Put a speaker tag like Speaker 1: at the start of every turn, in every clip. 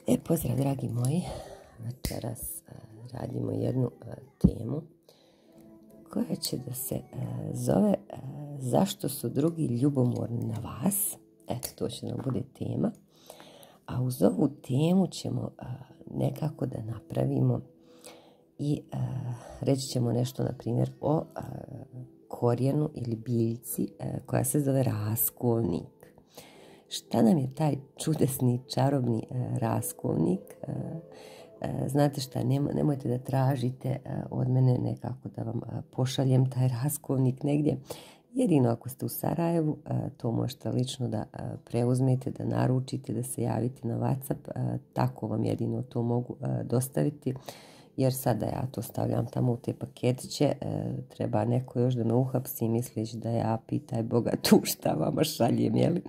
Speaker 1: Pozdrav dragi moji, večeras radimo jednu temu koja će da se zove zašto su drugi ljubomorni na vas. Eto, to će nam bude tema. A uz ovu temu ćemo nekako da napravimo i reći ćemo nešto, na primjer, o korijenu ili biljci koja se zove raskolnik. Šta nam je taj čudesni, čarobni raskolnik? Znate šta, nemojte da tražite od mene nekako da vam pošaljem taj raskolnik negdje. Jedino ako ste u Sarajevu, to možete lično da preuzmete, da naručite, da se javite na WhatsApp. Tako vam jedino to mogu dostaviti. Jer sada ja to stavljam tamo u te paketiće, treba neko još da me uhapsi misleći da ja, pitaj Boga, tu šta vama šaljem, jeli?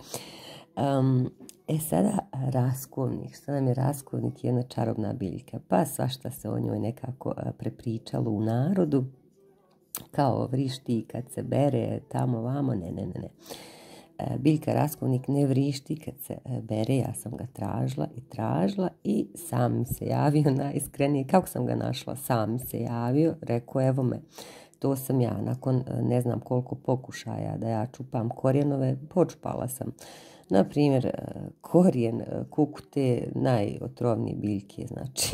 Speaker 1: Sada raskolnik. Šta nam je raskolnik? Jedna čarobna biljka. Pa svašta se o njoj nekako prepričalo u narodu. Kao vrišti kad se bere tamo vamo. Ne. Biljka raskolnik ne vrišti kad se bere. Ja sam ga tražila i sam mi se javio najiskrenije. Kako sam ga našla? Sam mi se javio. Rekao, evo me. To sam ja. Nakon ne znam koliko pokušaja da ja čupam korijenove, počupala sam. Na primjer, korijen kukute, najotrovnije biljke, znači,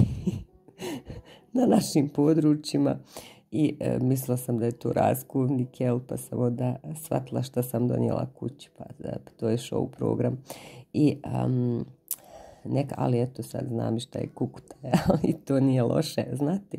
Speaker 1: na našim područjima. I mislila sam da je to raskolnik, pa sam onda shvatila šta sam donijela kući, pa to je show program. I ali eto sad znam šta je kukuta, ali to nije loše znati.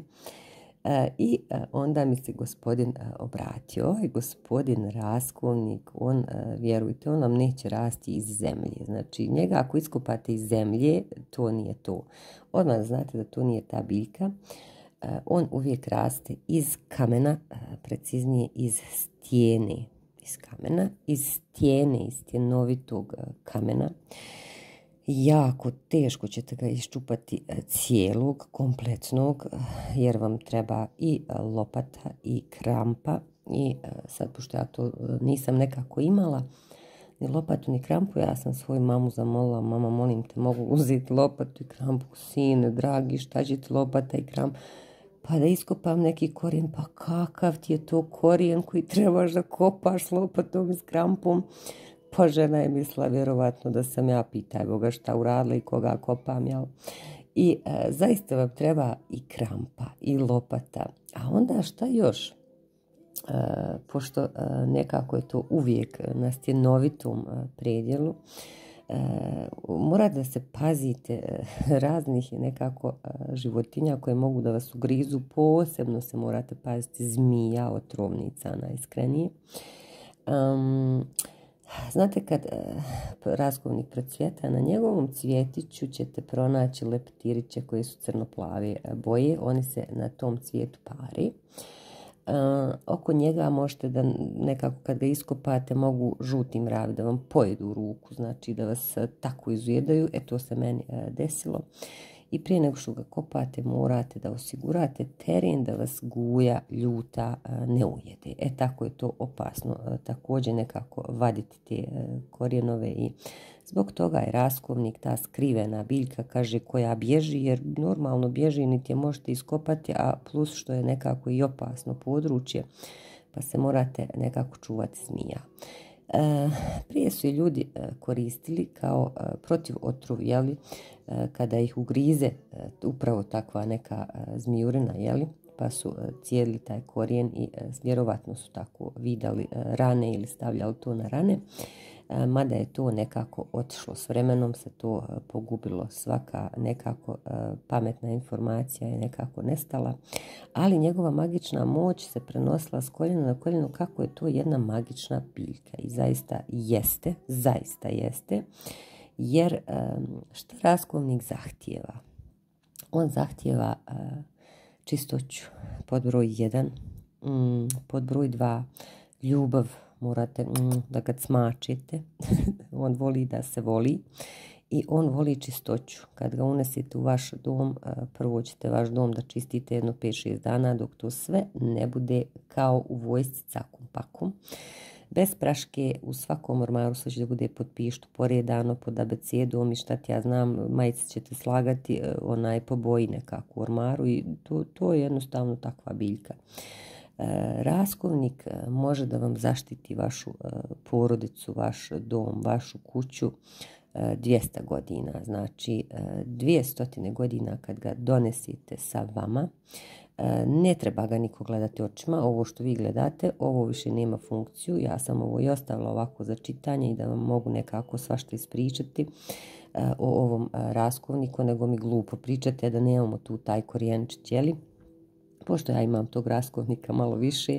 Speaker 1: I onda mi se gospodin obratio. Ovaj gospodin raskolnik, on, vjerujte, on vam neće rasti iz zemlje. Znači, njega ako iskopate iz zemlje, to nije to. Odmah znate da to nije ta biljka. On uvijek raste iz kamena, preciznije iz stijene. Iz kamena, iz stijene, iz stjenovitog kamena. Jako teško ćete ga iščupati cijelog, kompletnog, jer vam treba i lopata i krampa. I sad, pošto ja to nisam nekako imala, ni lopatu ni krampu, ja sam svoju mamu zamolila, mama, molim te, mogu uzeti lopatu i krampu? Sine, dragi, šta će ti lopata i krampa? Pa da iskopam neki korijen. Pa kakav ti je to korijen koji trebaš da kopaš s lopatom i s krampom? Pa žena je mislila vjerovatno da sam ja, pitaj Boga, šta uradila i koga kopam, jel? I zaista vam treba i krampa i lopata. A onda šta još? Pošto nekako je to uvijek na stjenovitom predjelu, morate da se pazite raznih nekako životinja koje mogu da vas ugrizu. Posebno se morate paziti zmija, otrovnica najiskrenije. Znate, kad raskolnik procvjeta, na njegovom cvjetiću ćete pronaći leptiriće koji su crnoplave boje. Oni se na tom cvijetu pari. Oko njega možete da nekako kad ga iskopate mogu žuti mravi da vam pojedu ruku, znači da vas tako izujedaju. To se meni desilo. I prije nego što ga kopate morate da osigurate teren da vas guja ljuta ne ujede. Tako je to opasno također nekako vaditi te korijenove i zbog toga je raskolnik ta skrivena biljka, kaže, koja bježi, jer normalno bježi niti je možete iskopati, a plus što je nekako i opasno područje, pa se morate nekako čuvati zmija. Prije su i ljudi koristili kao protiv otrov, jeli, kada ih ugrize upravo takva neka zmijurina, jeli, pa su cijedili taj korijen i vjerovatno su tako vidjeli rane ili stavljali to na rane. Mada je to nekako otišlo s vremenom, se to pogubilo, svaka nekako pametna informacija je nekako nestala, ali njegova magična moć se prenosila s koljena na koljeno, kako je to jedna magična biljka. I zaista jeste, jer što raskolnik zahtijeva? On zahtijeva čistoću, pod broj 1, pod broj 2, ljubav. Morate da ga smačite. On voli da se voli i on voli čistoću. Kad ga unesete u vaš dom, prvo ćete vaš dom da čistite jedno 5-6 dana dok to sve ne bude kao u vojsci cakum pakum. bez praške, u svakom ormaru sve će da bude pod pištu poredano, pod abecedom i šta ti ja znam, majice ćete slagati po boji nekako u ormaru i to je jednostavno takva biljka. Raskovnik može da vam zaštiti vašu porodicu, vaš dom, vašu kuću 200 godina, znači 200 godina kad ga donesete sa vama. Ne treba ga niko gledati očima, ovo što vi gledate, ovo više nema funkciju, ja sam ovo i ostavila ovako za čitanje i da vam mogu nekako svašta ispričati o ovom raskovniku, nego mi glupo pričate da nemamo tu taj korijenčić, jeli? Pošto ja imam tog raskovnika malo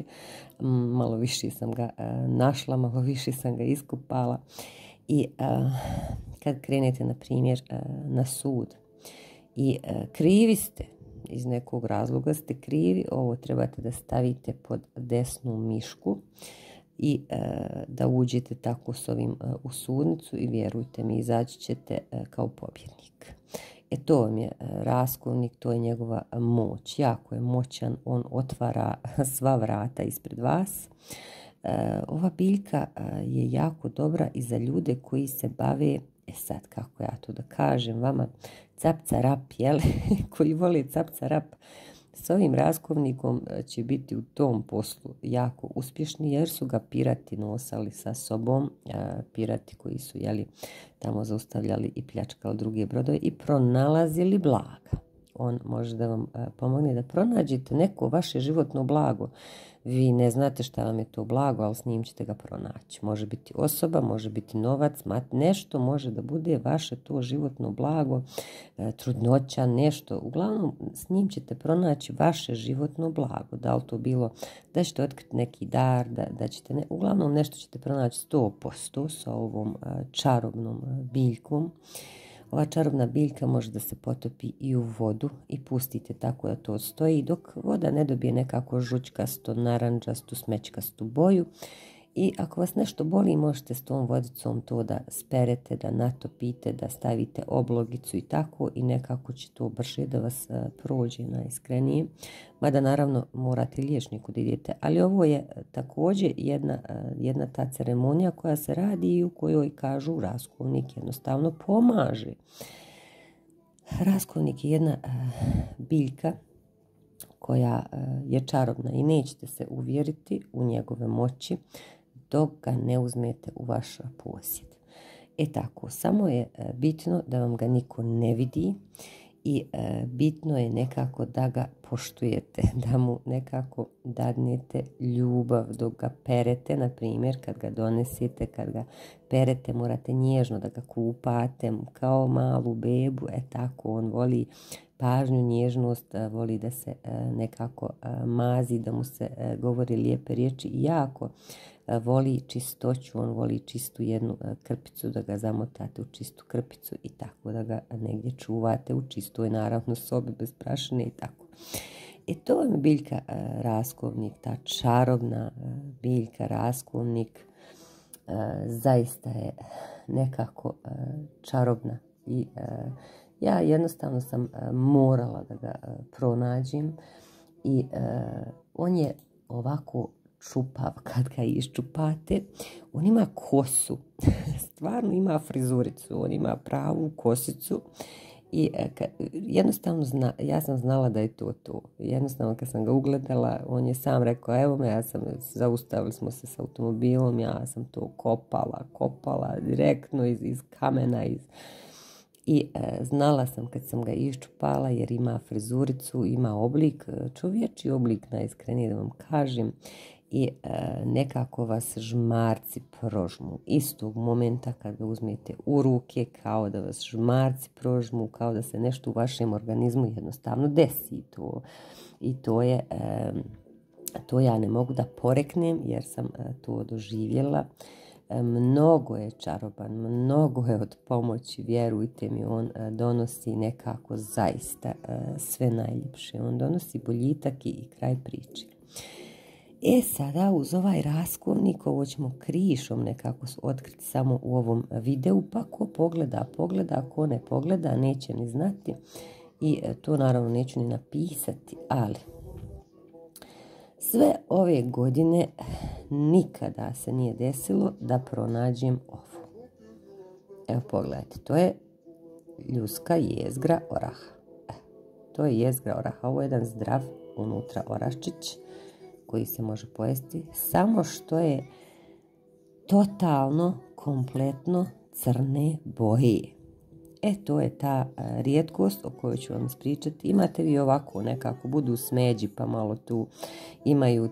Speaker 1: više sam ga našla, malo više sam ga iskopala i kad krenete na primjer na sud i krivi ste, iz nekog razloga ste krivi, ovo trebate da stavite pod desnu mišku i da uđete tako s ovim u sudnicu i vjerujte mi, izaći ćete kao pobjednik. To vam je raskovnik, to je njegova moć, jako je moćan, on otvara sva vrata ispred vas. Ova biljka je jako dobra i za ljude koji se bave, sad kako ja to da kažem vama, capcarap, jel? Koji vole capcarap, s ovim raskovnikom će biti u tom poslu jako uspješni jer su ga pirati nosali sa sobom, pirati koji su tamo zaustavljali i pljačkali druge brodove i pronalazili blaga. On može da vam pomogne da pronađete neko vaše životno blago. Vi ne znate šta vam je to blago, ali s njim ćete ga pronaći. Može biti osoba, može biti novac, nešto može da bude vaše to životno blago, trudnoća, nešto. Uglavnom, s njim ćete pronaći vaše životno blago. Da li to bilo da ćete otkriti neki dar, da ćete uglavnom nešto ćete pronaći 100% sa ovom čarobnom biljkom. Ova čarobna biljka može da se potopi i u vodu i pustite tako da to stoji dok voda ne dobije nekako žućkasto, narandžastu, smećkastu boju. I ako vas nešto boli, možete s tom vodicom to da sperete, da natopite, da stavite oblogicu i tako i nekako će to brže da vas prođe najiskrenije. Mada naravno morate liječniku da idete, ali ovo je također jedna ta ceremonija koja se radi i u kojoj kažu raskovnik jednostavno pomaže. Raskovnik je jedna biljka koja je čarobna i nećete se uvjeriti u njegove moći dok ga ne uzmete u vaš posjed. Tako, samo je bitno da vam ga niko ne vidi i bitno je nekako da ga poštujete, da mu nekako dadnete ljubav dok ga perete, na primjer kad ga donesete, kad ga perete morate nježno da ga kupate kao malu bebu, tako on voli pažnju, nježnost, voli da se nekako mazi, da mu se govori lijepe riječi i jako voli čistoću, on voli čistu jednu krpicu, da ga zamotate u čistu krpicu i tako da ga negdje čuvate u čistoj naravno sobi bez prašine i tako. To vam je biljka raskovnik, ta čarobna biljka raskovnik, zaista je nekako čarobna i ja jednostavno sam morala da ga pronađem i on je ovako čupav kad ga iščupate. On ima kosu, stvarno ima frizuricu, on ima pravu kosicu i jednostavno ja sam znala da je to. Jednostavno kad sam ga ugledala, on je sam rekao, evo me, zaustavili smo se s automobilom, ja sam to kopala direktno iz kamena, i znala sam kad sam ga iščupala jer ima frizuricu, ima oblik, čovječji oblik najiskrenije da vam kažem i nekako vas žmarci prožmu. Istog momenta kad ga uzmete u ruke kao da vas žmarci prožmu, kao da se nešto u vašem organizmu jednostavno desi. I to ja ne mogu da poreknem jer sam to doživjela. Mnogo je čaroban, mnogo je od pomoći, vjerujte mi, on donosi nekako zaista sve najljepše. On donosi boljitak i kraj priče. Sada uz ovaj raskovnik, ovo ćemo krišom nekako otkriti samo u ovom videu, pa ko pogleda, ko ne pogleda, neće ni znati i to naravno neću ni napisati, ali Sve ove godine nikada se nije desilo da pronađem ovo. Evo pogledajte, to je ljuska jezgra oraha. To je jezgra oraha, ovo je jedan zdrav unutra oraščić koji se može pojesti, samo što je totalno, kompletno crne boje. To je ta rijetkost o kojoj ću vam ispričati. Imate vi ovako nekako, budu smeđi pa malo tu imaju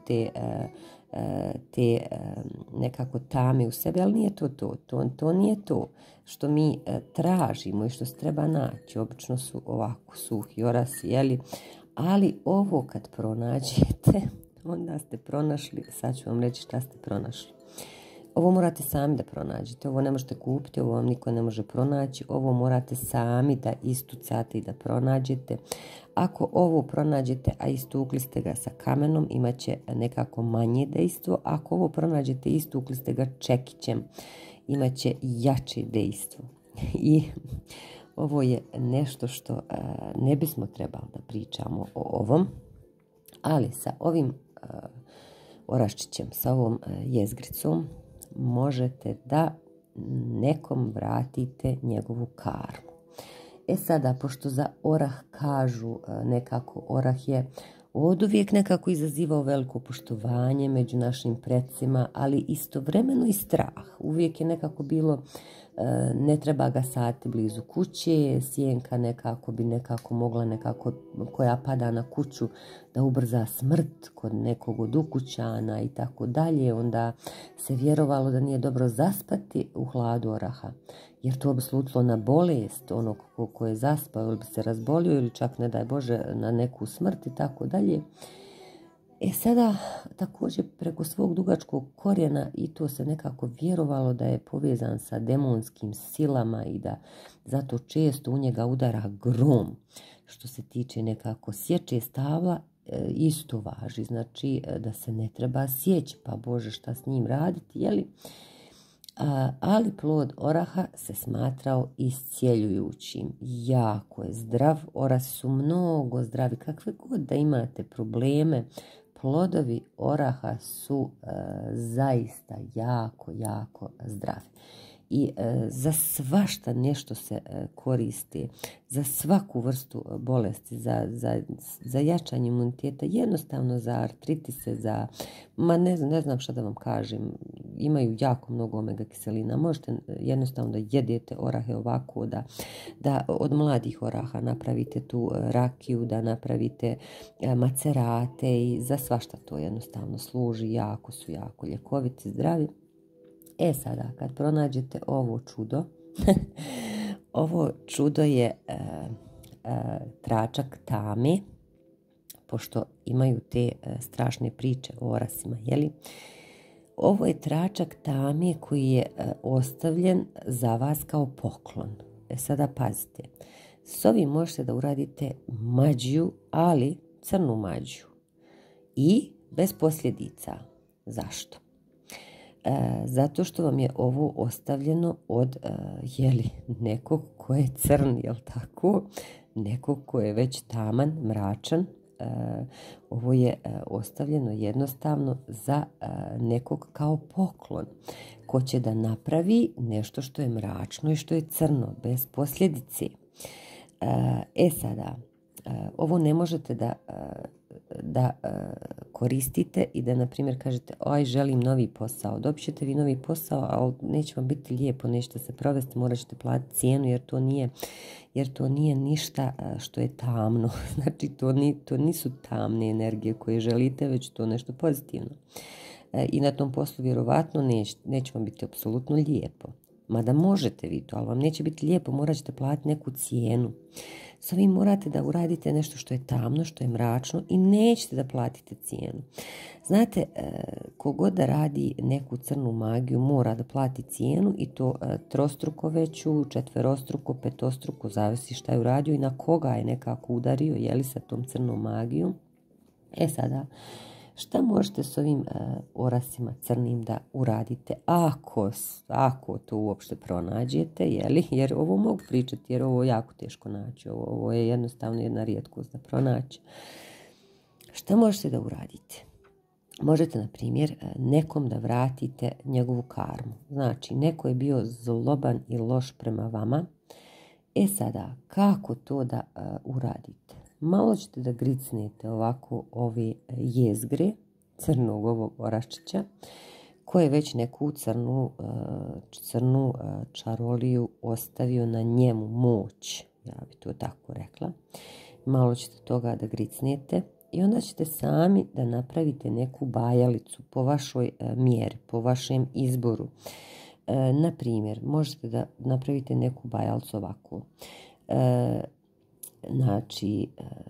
Speaker 1: te nekako tame u sebi, ali nije to nije to što mi tražimo i što se treba naći. Obično su ovako suhi orasi, jeli? Ali ovo kad pronađete, onda ste pronašli, sad ću vam reći šta ste pronašli. Ovo morate sami da pronađete, ovo ne možete kupiti, ovo vam niko ne može pronaći, ovo morate sami da istucate i da pronađete. Ako ovo pronađete, a istukli ste ga sa kamenom, imat će nekako manje dejstvo. Ako ovo pronađete, istukli ste ga čekićem, imat će jače dejstvo. I ovo je nešto što ne bismo trebali da pričamo o ovom, ali sa ovim oraščićem, sa ovom jezgricom, možete da nekom vratite njegovu karmu. Sada, pošto za orah kažu nekako, orah je oduvijek nekako izazivao veliko poštovanje među našim predsima, ali istovremeno i strah. Uvijek je nekako bilo, ne treba ga saditi blizu kuće, sjenka nekako bi mogla koja pada na kuću da ubrza smrt kod nekog od ukućana i tako dalje. Onda se vjerovalo da nije dobro zaspati u hladu oraha, jer to bi slutilo na bolest onog ko je zaspao, ili bi se razbolio, ili čak ne daj Bože na neku smrt i tako dalje. Sada također preko svog dugačkog korijena i to se nekako vjerovalo da je povezan sa demonskim silama i da zato često u njega udara grom. Što se tiče nekako sječe stabla, isto važi, znači da se ne treba sjeći, pa Bože šta s njim raditi, jeli? Ali plod oraha se smatrao iscijeljujućim. Jako je zdrav, orasi su mnogo zdravi, kakve god da imate probleme, plodovi oraha su zaista jako, jako zdravi. I za svašta nešto se koristi, za svaku vrstu bolesti, za jačanje imuniteta, jednostavno za artritise, ne znam šta da vam kažem, imaju jako mnogo omega kiselina. Možete jednostavno da jedete orahe ovako, da od mladih oraha napravite tu rakiju, da napravite macerate i za svašta to jednostavno služi, jako su jako ljekoviti, zdravi. Sada, kad pronađete ovo čudo, ovo čudo je tračak tame, pošto imaju te strašne priče o orasima, jeli? Ovo je tračak tame koji je ostavljen za vas kao poklon. Sada pazite, s ovim možete da uradite mađiju, ali crnu mađiju i bez posljedica. Zašto? Zato što vam je ovo ostavljeno od nekog ko je crn, jel tako? Nekog ko je već taman, mračan. Ovo je ostavljeno jednostavno za nekog kao poklon, ko će da napravi nešto što je mračno i što je crno, bez posljedice. Sada, ovo ne možete da koristite i da, na primjer, kažete želim novi posao. Dobit ćete vi novi posao, ali neće vam biti lijepo, nećete se provesti, morat ćete platiti cijenu jer to nije ništa što je tamno. Znači, to nisu tamne energije koje želite, već to nešto pozitivno. I na tom poslu vjerovatno neće vam biti apsolutno lijepo. Mada možete vi to, ali vam neće biti lijepo, morat ćete platiti neku cijenu. S ovim morate da uradite nešto što je tamno, što je mračno i nećete da platite cijenu. Znate, kogod da radi neku crnu magiju mora da plati cijenu i to trostruko veću, četverostruko, petostruko, zavisi šta je uradio i na koga je nekako udario, jeli, sa tom crnom magijom. Sada, šta možete s ovim orasima crnim da uradite ako to uopšte pronađete, jeli? Jer ovo mogu pričati, jer ovo je jako teško naći, ovo je jednostavno jedna rijetkost da pronaći. Šta možete da uradite? možete, na primjer, nekom da vratite njegovu karmu. Znači, neko je bio zloban i loš prema vama. Sada, kako to da uradite? Malo ćete da gricnete ovako ove jezgre crnog ovog oraščića, koje je već neku crnu čaroliju ostavio na njemu moć, ja bi to tako rekla. Malo ćete toga da gricnete i onda ćete sami da napravite neku bajalicu po vašoj mjeri, po vašem izboru. Na primjer, možete da napravite neku bajalcu ovako. Znači,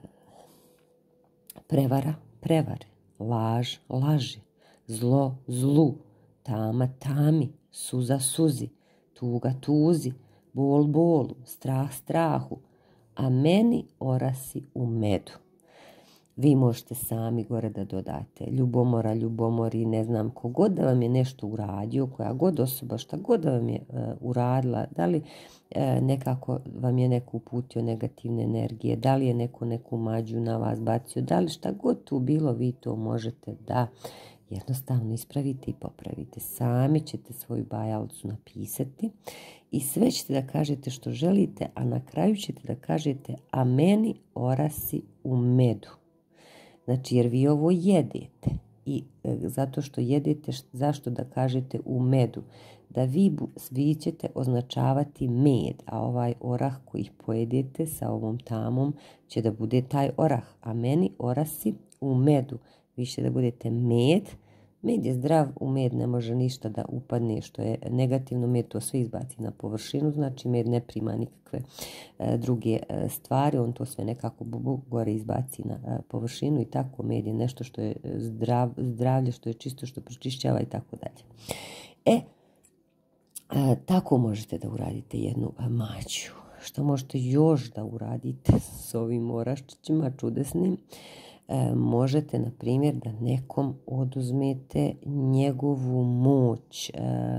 Speaker 1: prevara, prevare, laž, laži, zlo, zlu, tama, tami, suza, suzi, tuga, tuzi, bol, bolu, strah, strahu, a meni orasi u medu. Vi možete sami gore da dodate ljubomora, ljubomori, ne znam, kogod da vam je nešto uradio, koja god osoba, šta god da vam je uradila, da li nekako vam je neko uputio negativne energije, da li je neko neku mađu na vas bacio, da li šta god tu bilo, vi to možete da jednostavno ispravite i popravite. Sami ćete svoju bajalcu napisati i sve ćete da kažete što želite, a na kraju ćete da kažete a meni orasi u medu. Znači, jer vi ovo jedete i zato što jedete, zašto da kažete u medu? Da vi ćete označavati med, a ovaj orah koji pojedete sa ovom tamom će da bude taj orah, a meni orasi u medu. Vi ćete da budete med. Med je zdrav, u med ne može ništa da upadne što je negativno, med to sve izbaci na površinu, znači med ne prima nikakve druge stvari, on to sve nekako gore izbaci na površinu i tako med je nešto što je zdravlje, što je čisto, što pročišćava i tako dalje. Tako možete da uradite jednu mađu. Što možete još da uradite s ovim oraščićima čudesnim? Možete, na primjer, da nekom oduzmete njegovu moć,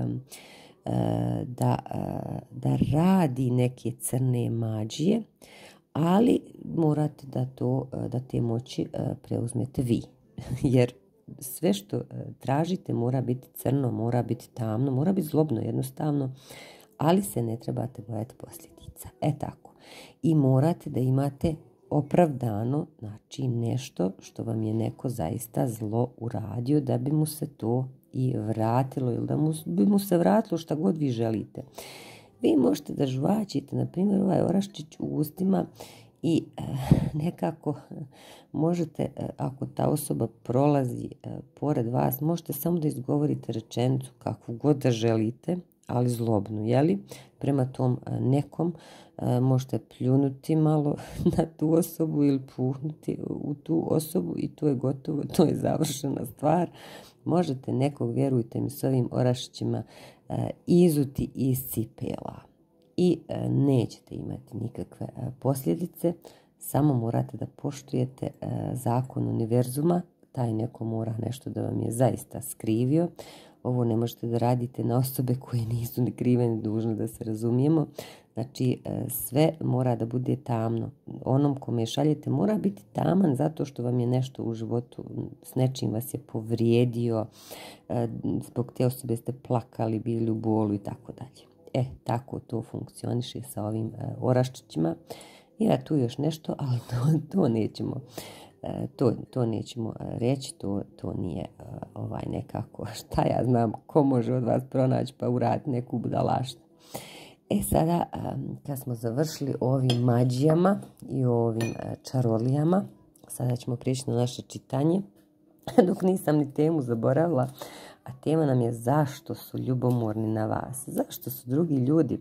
Speaker 1: da radi neke crne mađije, ali morate da te moći preuzmete vi. Jer sve što tražite mora biti crno, mora biti tamno, mora biti zlobno jednostavno, ali se ne trebate bojati posljedica. Tako. I morate da imate opravdano, znači nešto što vam je neko zaista zlo uradio da bi mu se to i vratilo ili da bi mu se vratilo šta god vi želite. Vi možete da žvačite, na primjer, ovaj oraščić u ustima i nekako možete, ako ta osoba prolazi pored vas, možete samo da izgovorite rečenicu kakvu god da želite, ali zlobnu, jeli? Prema tom nekom možete pljunuti malo na tu osobu ili puhnuti u tu osobu i to je gotovo, to je završena stvar. Možete nekog, vjerujte mi, s ovim orašićima izuti iz cipela i nećete imati nikakve posljedice, samo morate da poštujete zakon univerzuma, taj neko mora nešto da vam je zaista skrivio. Ovo ne možete da radite na osobe koje nisu ni krive ni dužne, da se razumijemo. Znači, sve mora da bude tamno. Onom kome šaljete mora biti taman zato što vam je nešto u životu, s nečim vas je povrijedio, zbog te osobe ste plakali, bili u bolu i tako dalje. Tako to funkcioniše sa ovim oraščićima. Ima tu još nešto, ali to nećemo. To nećemo reći, to nije nekako, šta ja znam, ko može od vas pronaći pa uraditi neku budalaštinu. Sada, kad smo završili ovim mađijama i ovim čarolijama, sada ćemo prijeći na naše čitanje, dok nisam ni temu zaboravila, a tema nam je zašto su ljubomorni na vas, zašto su drugi ljudi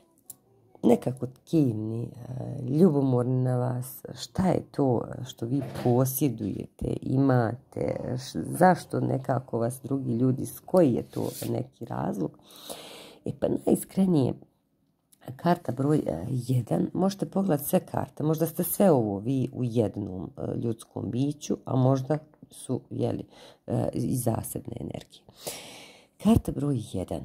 Speaker 1: nekako kivni, ljubomorni na vas, šta je to što vi posjedujete, imate, zašto nekako vas drugi ljudi, s koji je to neki razlog? Pa najiskrenije, karta broj 1, možete pogledati sve karte, možda ste sve ovo vi u jednom ljudskom biću, a možda su i zasebne energije. Karta broj 1,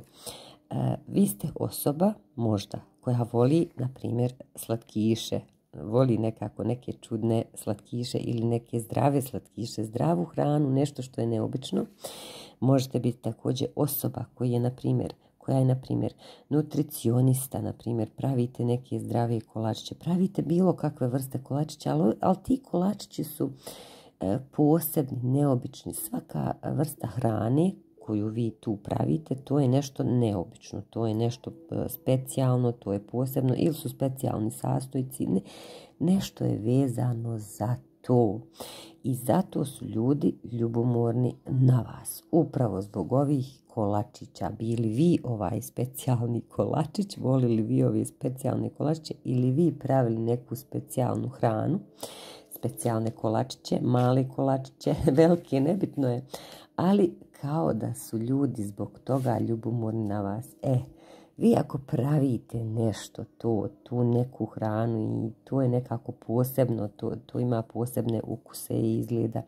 Speaker 1: vi ste osoba možda koja voli, na primjer, slatkiše, voli nekako neke čudne slatkiše ili neke zdrave slatkiše, zdravu hranu, nešto što je neobično. Možete biti također osoba koja je, na primjer, nutricionista, na primjer, pravite neke zdrave kolačiće, pravite bilo kakve vrste kolačića, ali ti kolačići su posebni, neobični. Svaka vrsta hrane koju vi tu pravite, to je nešto neobično, to je nešto specijalno, to je posebno, ili su specijalni sastojci, nešto je vezano za to. I zato su ljudi ljubomorni na vas. Upravo zbog ovih kolačića. Bili vi ovaj specijalni kolačić, volili vi ove specijalne kolačiće ili vi pravili neku specijalnu hranu, specijalne kolačiće, male kolačiće, velike, nebitno je, ali kao da su ljudi zbog toga ljubomorni na vas. Vi ako pravite nešto, tu neku hranu i to je nekako posebno, to ima posebne ukuse i izgleda,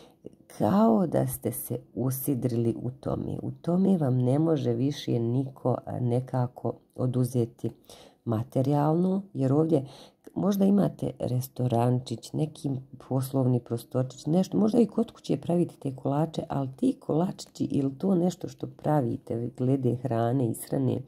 Speaker 1: kao da ste se usidrili u tome. U tome vam ne može više niko nekako oduzeti materijalno, jer ovdje možda imate restorančić, neki poslovni prostorčić, nešto, možda i kod kuće pravite te kolače, ali ti kolačići ili to nešto što pravite glede hrane i ishrane,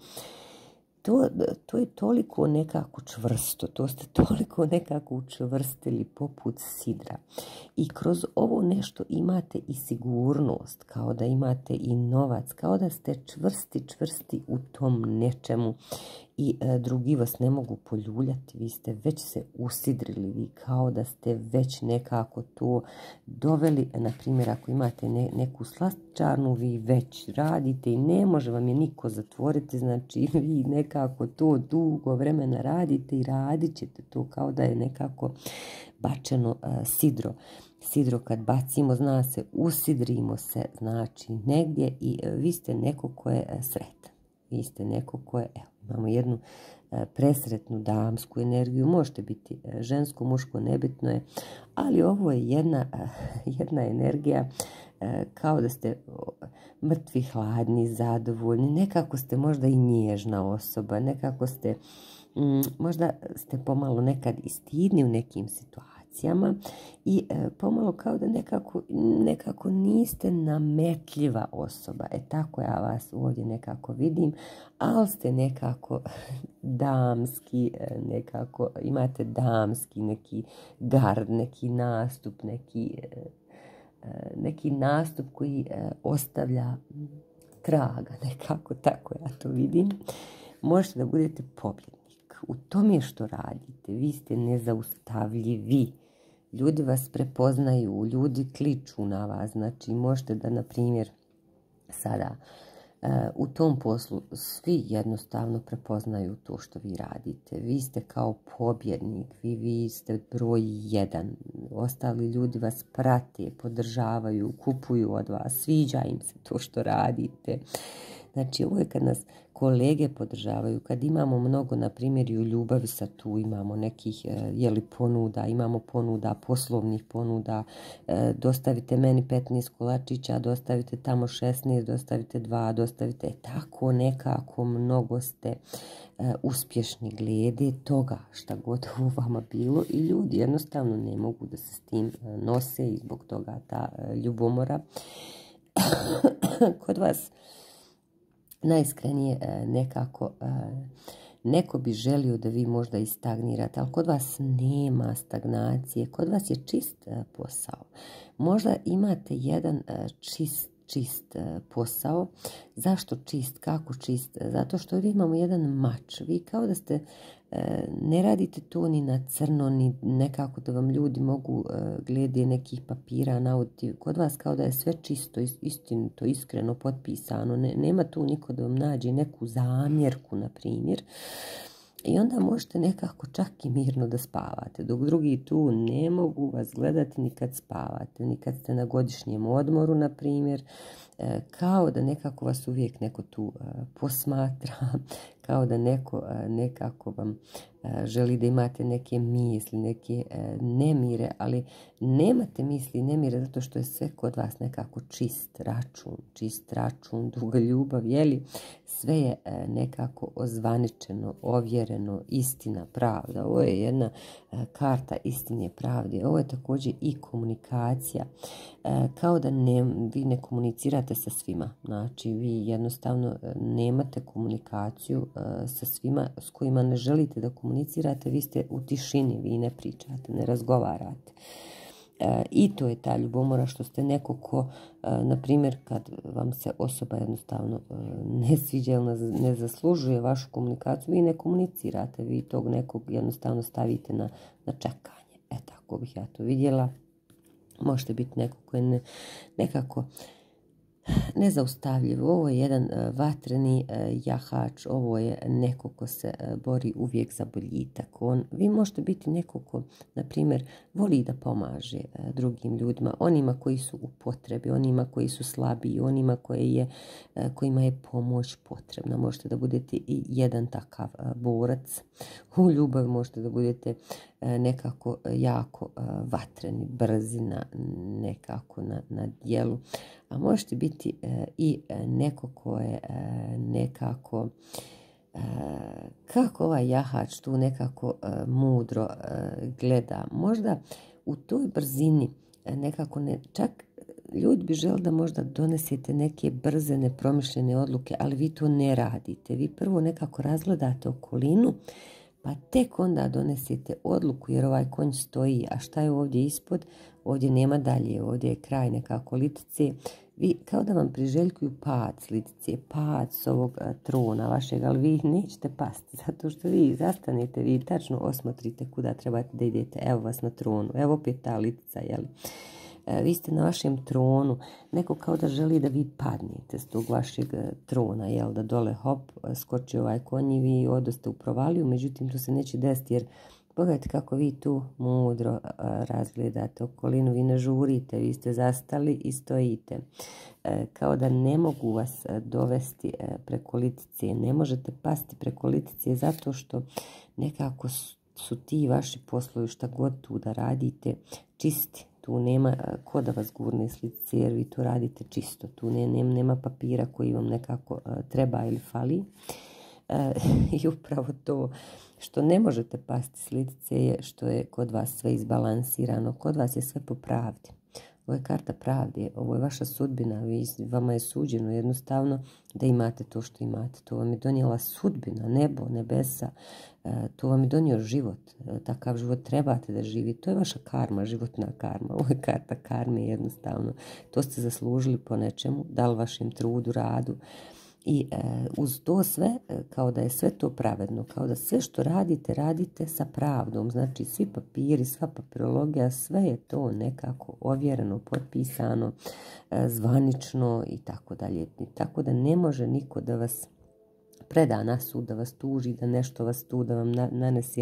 Speaker 1: to je toliko nekako čvrsto, to ste toliko nekako učvrstili poput sidra. I kroz ovo nešto imate i sigurnost, kao da imate i novac, kao da ste čvrsti u tom nečemu i drugi vas ne mogu poljuljati, vi ste već se usidrili, vi kao da ste već nekako to doveli, na primjer ako imate neku slastičarnu, vi već radite i ne može vam je niko zatvoriti, znači vi nekako to dugo vremena radite i radit ćete to kao da je nekako bačeno sidro. Sidro kad bacimo, zna se, usidrimo se, znači negdje i vi ste neko ko je sretan. Vi ste neko ko je, imamo jednu presretnu damsku energiju, možete biti žensko, muško, nebitno je, ali ovo je jedna energija kao da ste mrtvi, hladni, zadovoljni, nekako ste možda i nježna osoba, nekako ste, možda ste pomalo nekad i stidni u nekim situacijama i pomalo kao da nekako niste nametljiva osoba. Tako ja vas ovdje nekako vidim, ali ste nekako damski, nekako imate damski neki gard, neki nastup, neki nastup koji ostavlja traga, nekako tako ja to vidim. Možete da budete pobjednik u tome što radite, vi ste nezaustavljivi, ljudi vas prepoznaju, ljudi kliču na vas, znači možete da, na primjer, sada u tom poslu svi jednostavno prepoznaju to što vi radite, vi ste kao pobjednik, vi ste broj 1, ostali ljudi vas prate, podržavaju, kupuju od vas, sviđa im se to što radite. Znači, ovo je kad nas kolege podržavaju, kad imamo mnogo, na primjer, i u ljubavi sa tu imamo nekih ponuda, imamo ponuda, poslovnih ponuda, dostavite meni 15 kolačića, dostavite tamo 16, dostavite 2, dostavite tako nekako, mnogo ste uspješni glede toga šta god u vama bilo i ljudi jednostavno ne mogu da se s tim nose i zbog toga ta ljubomora kod vas najiskrenije nekako neko bi želio da vi možda i stagnirate, ali kod vas nema stagnacije, kod vas je čist posao. Možda imate jedan čist posao. Zašto čist? Kako čist? Zato što ovdje imamo jedan mač. Vi kao da ste, ne radite to ni na crno, ni nekako da vam ljudi mogu glede nekih papira navoditi. Kod vas kao da je sve čisto, istinito, iskreno potpisano. Nema tu niko da vam nađe neku zamjerku, na primjer. I onda možete nekako čak i mirno da spavate, dok drugi tu ne mogu vas gledati ni kad spavate, ni kad ste na godišnjem odmoru, na primjer, kao da nekako vas uvijek neko tu posmatra, kao da neko nekako vam želi da imate neke misli, neke nemire, ali nemate misli i nemire zato što je sve kod vas nekako čist račun, duga ljubav, jeli? Sve je nekako ozvaničeno, ovjereno, istina, pravda. Ovo je jedna karta istine, pravde. Ovo je također i komunikacija. Kao da vi ne komunicirate sa svima. Znači, vi jednostavno nemate komunikaciju sa svima s kojima ne želite da komunicirate. Vi ste u tišini, vi ne pričate, ne razgovarate. I to je ta ljubomora što ste neko ko, na primjer, kad vam se osoba jednostavno ne sviđa ili ne zaslužuje vašu komunikaciju, vi ne komunicirate, vi tog nekog jednostavno stavite na čekanje. Tako bih ja to vidjela. Možete biti neko koji je nekako nezaustavljiv. Ovo je jedan vatreni jahač, ovo je neko ko se bori uvijek za boljitak. Vi možete biti neko ko, na primjer, voli da pomaže drugim ljudima, onima koji su u potrebi, onima koji su slabiji, onima kojima je pomoć potrebna. Možete da budete i jedan takav borac. U ljubavi možete da budete nekako jako vatreni, brzi nekako na djelu. A možete biti i neko ko je nekako, kako ovaj jahač tu nekako mudro gleda. Možda u toj brzini nekako čak ljudi bi želi da možda donesete neke brze, nepromišljene odluke, ali vi to ne radite. Vi prvo nekako razgledate okolinu, pa tek onda donesete odluku, jer ovaj konj stoji. A šta je ovdje ispod? Ovdje nema dalje, ovdje je kraj nekako litice. Vi kao da vam priželjkuju pad s litice, pad s ovog trona vašeg, ali vi nećete pasti, zato što vi zastanete, vi tačno osmotrite kuda trebate da idete. Evo vas na tronu, evo opet ta litica, jel? Vi ste na vašem tronu, neko kao da želi da vi padnete s tog vašeg trona, jel, da dole hop, skoči ovaj konj i vi odoste u provaliju, međutim to se neće desiti jer pogledajte kako vi tu mudro razgledate okolinu, vi ne žurite, vi ste zastali i stojite. Kao da ne mogu vas dovesti preko litice, ne možete pasti preko litice zato što nekako su ti vaši poslovi šta god tu da radite čisti. Tu nema ko da vas gurne s litice jer vi to radite čisto. Tu nema papira koji vam nekako treba ili fali. I upravo to što ne možete pasti s litice je što je kod vas sve izbalansirano. Kod vas je sve po pravdi. Ovo je karta pravde, ovo je vaša sudbina. Vama je suđeno jednostavno da imate to što imate. To vam je donijela sudbina, nebo, nebesa. To vam je donio život. Takav život trebate da živi. To je vaša karma, životna karma. Ovo je karta karme jednostavno. To ste zaslužili po nečemu, dali vašem trudu, radu. I uz to sve, kao da je sve to pravedno, kao da sve što radite, radite sa pravdom. Znači svi papiri, sva papirologija, sve je to nekako ovjereno, potpisano, zvanično i tako dalje. Tako da ne može niko da vas preda na sud, da vas tuži, da nešto vas tu, da vam nanese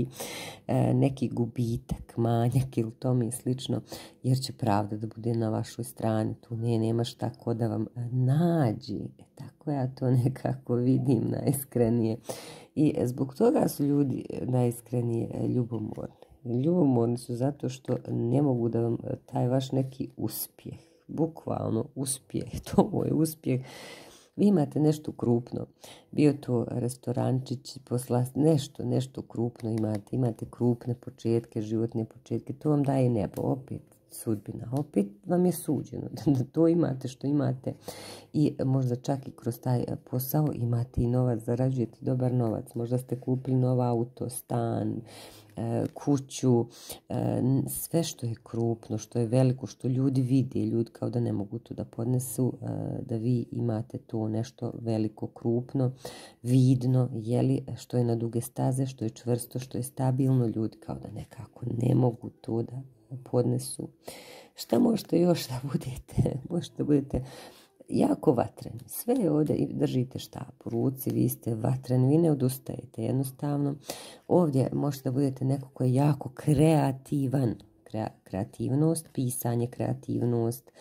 Speaker 1: neki gubitak, manjak ili tome i slično, jer će pravda da bude na vašoj strani. Tu nema šta ko da vam nađe. Tako ja to nekako vidim najiskrenije. I zbog toga su ljudi najiskrenije ljubomorni. Ljubomorni su zato što ne mogu da vam taj vaš neki uspjeh, bukvalno uspjeh, to je uspjeh. Vi imate nešto krupno, bio to restorančić, nešto krupno imate krupne početke, životne početke, to vam daje nebo, opet sudbina, opet vam je suđeno da to imate što imate i možda čak i kroz taj posao imate i novac, zarađujete dobar novac, možda ste kupili nov auto, stan, kuću, sve što je krupno, što je veliko, što ljudi vide, ljudi kao da ne mogu to da podnesu, da vi imate to nešto veliko, krupno, vidno, jeli, što je na duge staze, što je čvrsto, što je stabilno, ljudi kao da nekako ne mogu to da podnesu. Šta možete još da budete? Možete da budete jako vatreni. Sve je ovdje, držite štap u ruci, vi ste vatreni, vi ne odustajete jednostavno. Ovdje možete da budete neko koji je jako kreativan. Kreativnost, pisanje, kreativnost,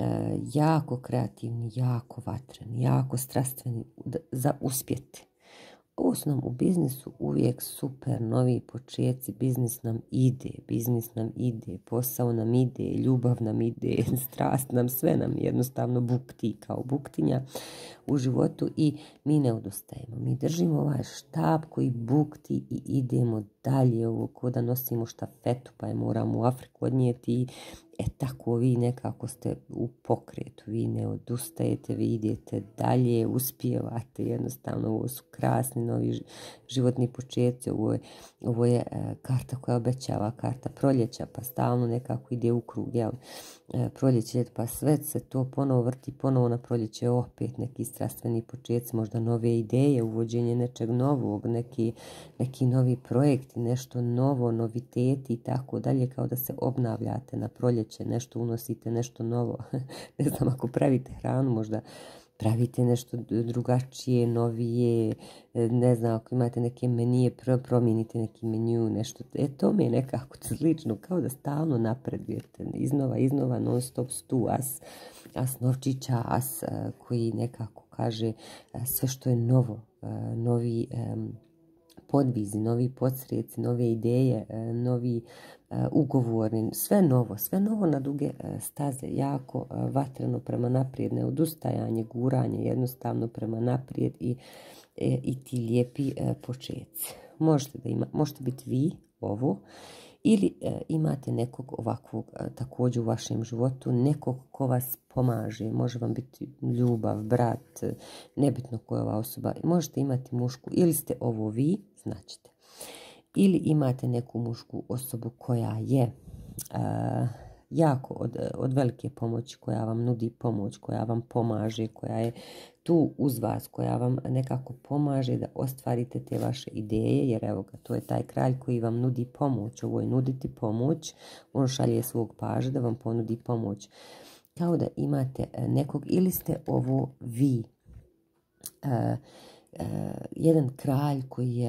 Speaker 1: jako kreativni, jako vatreni, jako strastveni za uspjeti. Osnovno u biznisu uvijek super novi početci, biznis nam ide, posao nam ide, ljubav nam ide, strast nam, sve nam jednostavno bukti kao buktinja u životu i mi ne odustajemo. Mi držimo ovaj štap koji bukti i idemo dalje, ovo ko da nosimo štafetu pa je moramo u Afriku odnijeti. Tako vi nekako ste u pokretu, vi ne odustajete, vi idete dalje, uspijevate, jednostavno ovo su krasni novi životni početci, ovo je karta koja obećava, karta proljeća, pa stalno nekako ide u krug, jel? Proljeće, pa sve se to ponovo vrti, ponovo na proljeće, opet neki strastveni početci, možda nove ideje, uvođenje nečeg novog, neki novi projekti, nešto novo, noviteti i tako dalje, kao da se obnavljate na proljeće, nešto unosite, nešto novo. Ne znam, ako pravite hranu, možda pravite nešto drugačije, novije, ne znam, ako imate neke menije, promijenite neki meniju, nešto. To mi je nekako slično, kao da stalno napredujete, iznova, non stop stu, as novčića, as koji nekako kaže sve što je novo, novi podvizi, novi podsrijeci, nove ideje, novi ugovorni, sve novo na duge staze, jako vatreno prema naprijed, neodustajanje, guranje, jednostavno prema naprijed i ti lijepi početci. Možete biti vi ovo, ili imate nekog ovakvog također u vašem životu, nekog ko vas pomaže, može vam biti ljubav, brat, nebitno koja je ova osoba, možete imati mušku, ili ste ovo vi, značite. Ili imate neku mušku osobu koja je jako od velike pomoći, koja vam nudi pomoć, koja vam pomaže, koja je tu uz vas, koja vam nekako pomaže da ostvarite te vaše ideje, jer evo ga, to je taj kralj koji vam nudi pomoć, ovo je nuditi pomoć, on šalje svog paža da vam ponudi pomoć. Kao da imate nekog, ili ste ovo vi, jedan kralj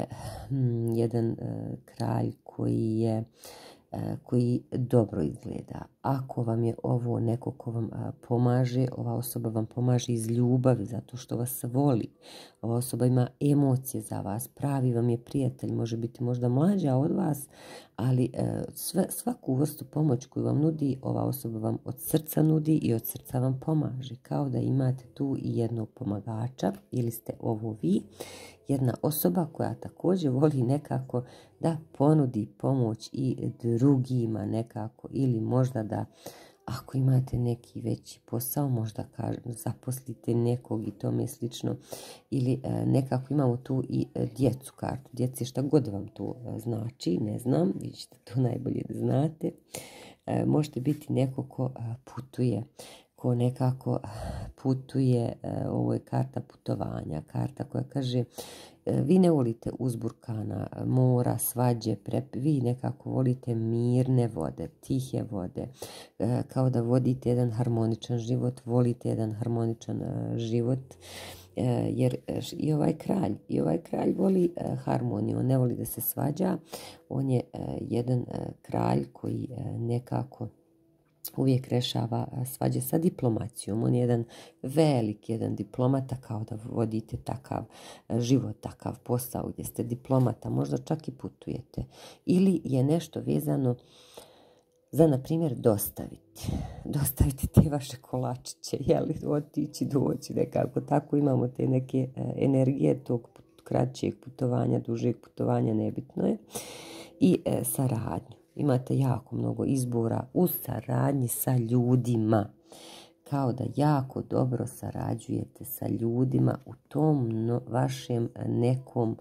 Speaker 1: koji dobro izgleda. Ako vam je ovo neko ko vam pomaže, ova osoba vam pomaže iz ljubavi, zato što vas voli. Ova osoba ima emocije za vas, pravi vam je prijatelj, može biti možda mlađa od vas, ali svaku vrstu pomoć koju vam nudi, ova osoba vam od srca nudi i od srca vam pomaže. Kao da imate tu i jednog pomagača, ili ste ovo vi, jedna osoba koja također voli nekako da ponudi pomoć i drugima nekako, ili možda da ako imate neki veći posao, možda zaposlite nekog i tome slično, ili nekako imamo tu i djecu kartu. Djeci šta god vam to znači, ne znam, vi ćete to najbolje da znate. Možete biti neko ko putuje, ko nekako putuje, ovo je karta putovanja, karta koja kaže vi ne volite uzburkana mora, svađe, vi nekako volite mirne vode, tihe vode, kao da vodite jedan harmoničan život, volite jedan harmoničan život, jer i ovaj kralj voli harmoniju, on ne voli da se svađa, on je jedan kralj koji nekako uvijek rešava svađe sa diplomacijom. On je jedan diplomata, kao da vodite takav život, takav posao gdje ste diplomata, možda čak i putujete. Ili je nešto vezano za, na primjer, dostaviti te vaše kolačiće, otići, doći nekako. Tako imamo te neke energije tog kraćeg putovanja, dužeg putovanja, nebitno je. I saradnju. Imate jako mnogo izbora u saradnji sa ljudima. Kao da jako dobro sarađujete sa ljudima u tom vašem nekom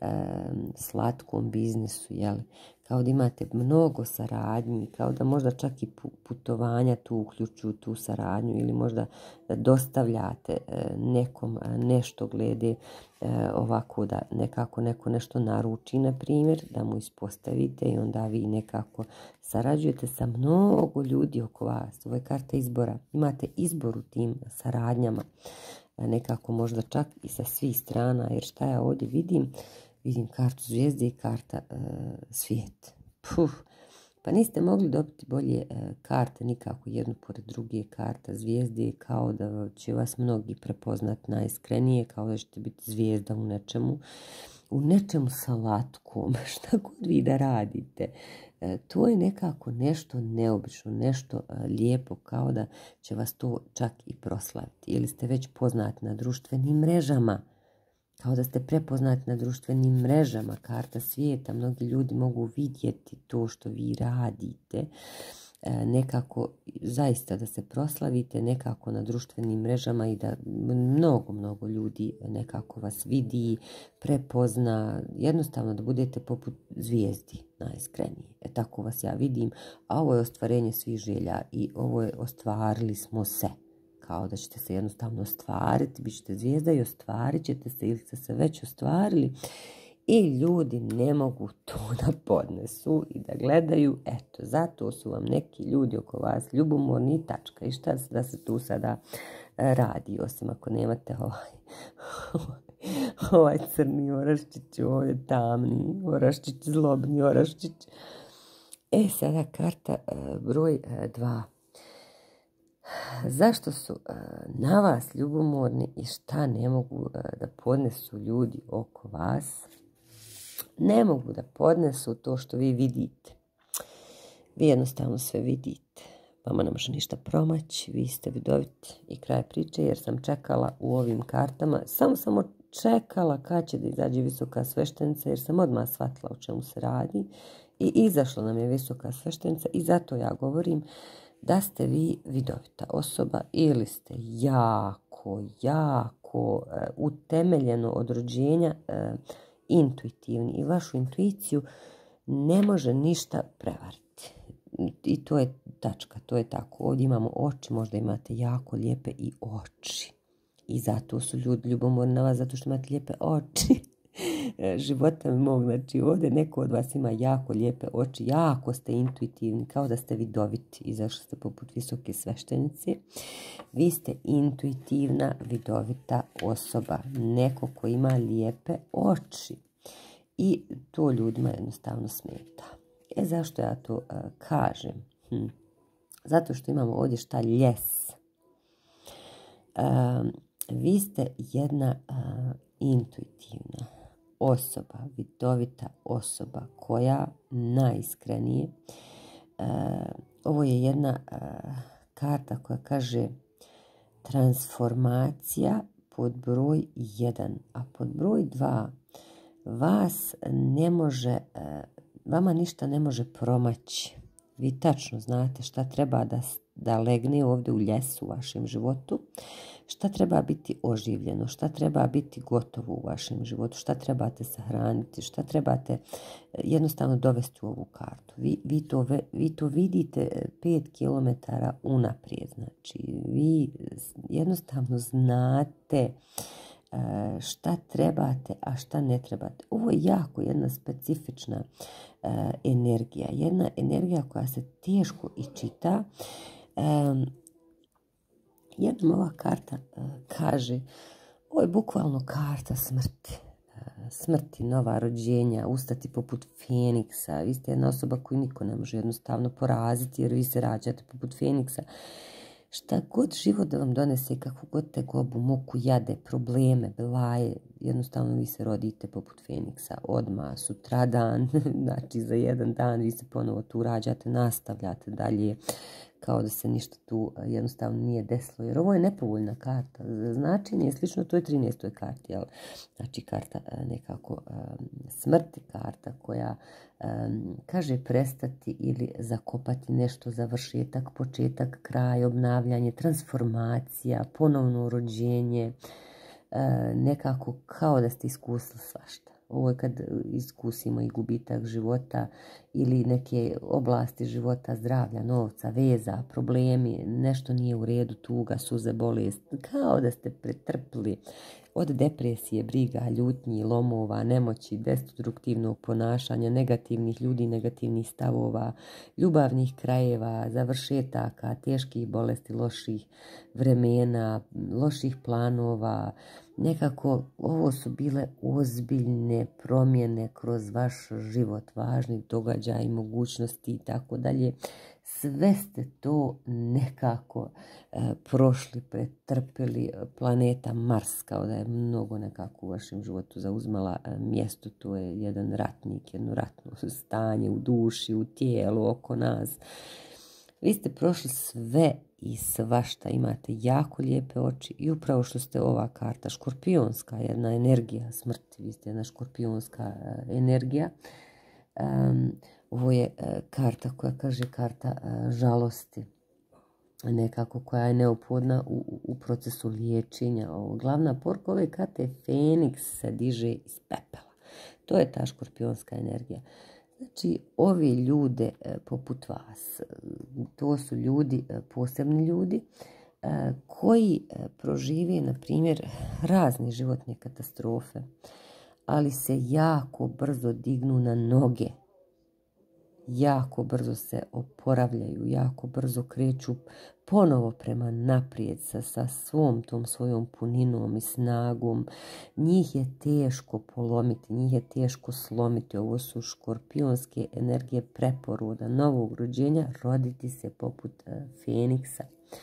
Speaker 1: slatkom biznisu, jel? Kao da imate mnogo saradnji, kao da možda čak i putovanja tu uključuju tu saradnju, ili možda dostavljate nekom nešto glede ovako da nekako neko nešto naruči, na primjer, da mu ispostavite i onda vi nekako sarađujete sa mnogo ljudi oko vas. Ovo je karta izbora. Imate izbor u tim saradnjama, nekako možda čak i sa svih strana, jer šta ja ovdje vidim kartu zvijezde i karta svijet. Pa niste mogli dobiti bolje karte nikako jednu pored druge. Karta zvijezde, kao da će vas mnogi prepoznat najiskrenije, kao da ćete biti zvijezda u nečemu. u nečemu slatkom, šta god vi da radite. To je nekako nešto neobično, nešto lijepo, kao da će vas to čak i proslaviti. Ili ste već poznati na društvenim mrežama, kao da ste prepoznati na društvenim mrežama, karta svijeta, mnogi ljudi mogu vidjeti to što vi radite, nekako zaista da se proslavite nekako na društvenim mrežama i da mnogo ljudi nekako vas vidi, prepozna, jednostavno da budete poput zvijezdi najiskrenije. Tako vas ja vidim, a ovo je ostvarenje svih želja i ovo je ostvarili smo se. Kao da ćete se jednostavno ostvariti, bit ćete zvijezda i ostvarit ćete se ili ste se već ostvarili. I ljudi ne mogu to da podnesu i da gledaju. Eto, zato su vam neki ljudi oko vas ljubomorni i tačka. I šta da se tu sada radi, osim ako nemate ovaj crni oraščić, ovdje tamni oraščić, zlobni oraščić. Sada karta broj 2. Zašto su na vas ljubomorni i šta ne mogu da podnesu ljudi oko vas? Ne mogu da podnesu to što vi vidite. Vi jednostavno sve vidite. Vama ne može ništa promaći, vi ste vidoviti i kraj priče, jer sam čekala u ovim kartama, samo sam čekala kad će da izađe visoka sveštenica, jer sam odmah shvatila o čemu se radi i izašla nam je visoka sveštenica i zato ja govorim da ste vi vidovita osoba ili ste jako utemeljeno od rođenja intuitivni i vašu intuiciju ne može ništa prevariti. I to je tačka, to je tako. Ovdje imamo oči, možda imate jako lijepe i oči. I zato su ljudi ljubomorni na vas, zato što imate lijepe oči. Života mog, znači ovdje neko od vas ima jako lijepe oči, jako ste intuitivni, kao da ste vidoviti, izašli ste poput visoke sveštenice. Vi ste intuitivna, vidovita osoba, neko ko ima lijepe oči i to ljudima jednostavno smeta. Zašto ja to kažem? Zato što imamo ovdje šta ljes. Vi ste jedna intuitivna osoba, vidovita osoba koja najiskrenije, ovo je jedna karta koja kaže transformacija pod broj 1, a pod broj 2 vas ne može, vama ništa ne može promaći. Vi tačno znate šta treba da legne ovdje u ljesu u vašem životu, šta treba biti oživljeno, šta treba biti gotovo u vašem životu, šta sahraniti, šta trebate jednostavno dovesti u ovu kartu. Vi to vidite 5 km unaprijed, znači vi jednostavno znate šta trebate, a šta ne trebate. Ovo je jako jedna specifična energija, jedna energija koja se teško i čita. Jednom ova karta kaže, ovo je bukvalno karta smrti. Smrti, nova rođenja, ustati poput Feniksa. Vi ste jedna osoba koju niko ne može jednostavno poraziti, jer vi se rađate poput Feniksa. Šta god život da vam donese, kako god tegobu, muku, jade, probleme, belaje, jednostavno vi se rodite poput Feniksa. Odmah, sutradan, znači za jedan dan vi se ponovo tu rađate, nastavljate dalje, kao da se ništa tu jednostavno nije desilo. Jer ovo je nepovoljna karta. Značenje je slično toj 13. karti. Jel? Znači karta nekako smrti, karta koja kaže prestati ili zakopati nešto, završetak, početak, kraj, obnavljanje, transformacija, ponovno rođenje, nekako kao da ste iskusili svašta. Ovo je kad iskusimo i gubitak života ili neke oblasti života, zdravlja, novca, veza, problemi, nešto nije u redu, tuga, suze, bolest, kao da ste pretrpili od depresije, briga, ljutnji, lomova, nemoći, destruktivnog ponašanja, negativnih ljudi, negativnih stavova, ljubavnih krajeva, završetaka, teških bolesti, loših vremena, loših planova. Nekako ovo su bile ozbiljne promjene kroz vaš život, važni događaji, mogućnosti i tako dalje. sve ste to nekako prošli, pretrpili. Planeta Mars kao da je mnogo nekako u vašem životu zauzmala mjesto. To je jedan ratnik, jedno ratno stanje u duši, u tijelu, oko nas. Vi ste prošli sve i svašta, imate jako lijepe oči i upravo što ste ova karta, škorpionska, jedna energija smrti, vi ste jedna škorpionska energija. Ovo je karta koja kaže karta žalosti, nekako koja je neophodna u procesu liječenja. Glavna poruka ove karte je Feniks se diže iz pepela. To je ta škorpionska energija. Znači, ovi ljude poput vas, to su ljudi, posebni ljudi, koji prožive, na primjer, razne životne katastrofe, ali se jako brzo dignu na noge, jako brzo se oporavljaju, jako brzo kreću ponovo prema naprijed sa svom tom svojom puninom i snagom. Njih je teško polomiti, njih je teško slomiti. Ovo su škorpionske energije preporoda, novog rođenja, roditi se poput Feniksa.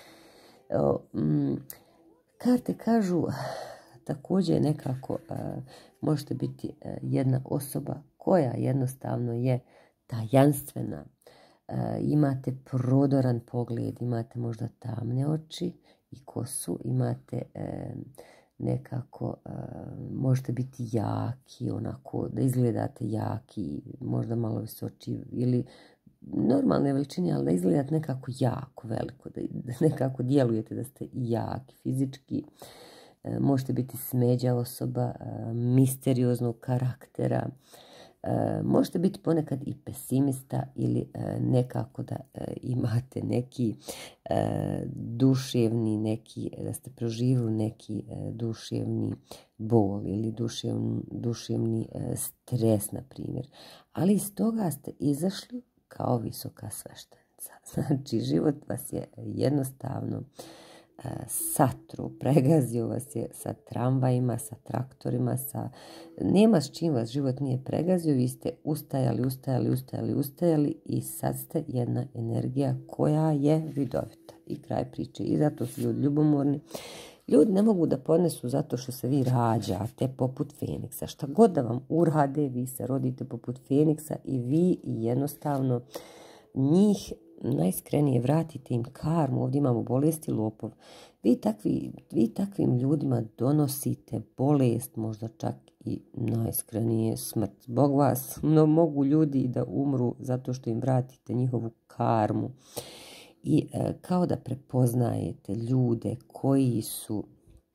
Speaker 1: Karte kažu također nekako možete biti jedna osoba koja jednostavno je tajanstvena. Imate prodoran pogled, imate možda tamne oči i kosu, imate nekako, možete biti jaki, onako da izgledate jaki, možda malo visoči ili normalne veličine, ali da izgledate nekako jako veliko, da nekako djelujete da ste jaki fizički. Možete biti smeđa osoba, misterioznog karaktera. Možete biti ponekad i pesimista ili nekako da imate neki duševni, da ste proživili neki duševni bol ili duševni stres, na primjer. Ali iz toga ste izašli kao visoka sveštenica. Znači, život vas je jednostavno satru, pregazio vas je sa tramvajima, sa traktorima, nema s čim vas život nije pregazio, vi ste ustajali i sad ste jedna energija koja je vidovita i kraj priče. I zato su ljudi ljubomorni. Ljudi ne mogu da podnesu zato što se vi rađate poput Feniksa. Šta god da vam urade, vi se rodite poput Feniksa i vi jednostavno njih najiskrenije vratite im karmu. Ovdje imamo bolesti, lopov. Vi takvim ljudima donosite bolest, možda čak i najiskrenije smrt. Zbog vas mogu ljudi da umru zato što im vratite njihovu karmu. I kao da prepoznajete ljude koji su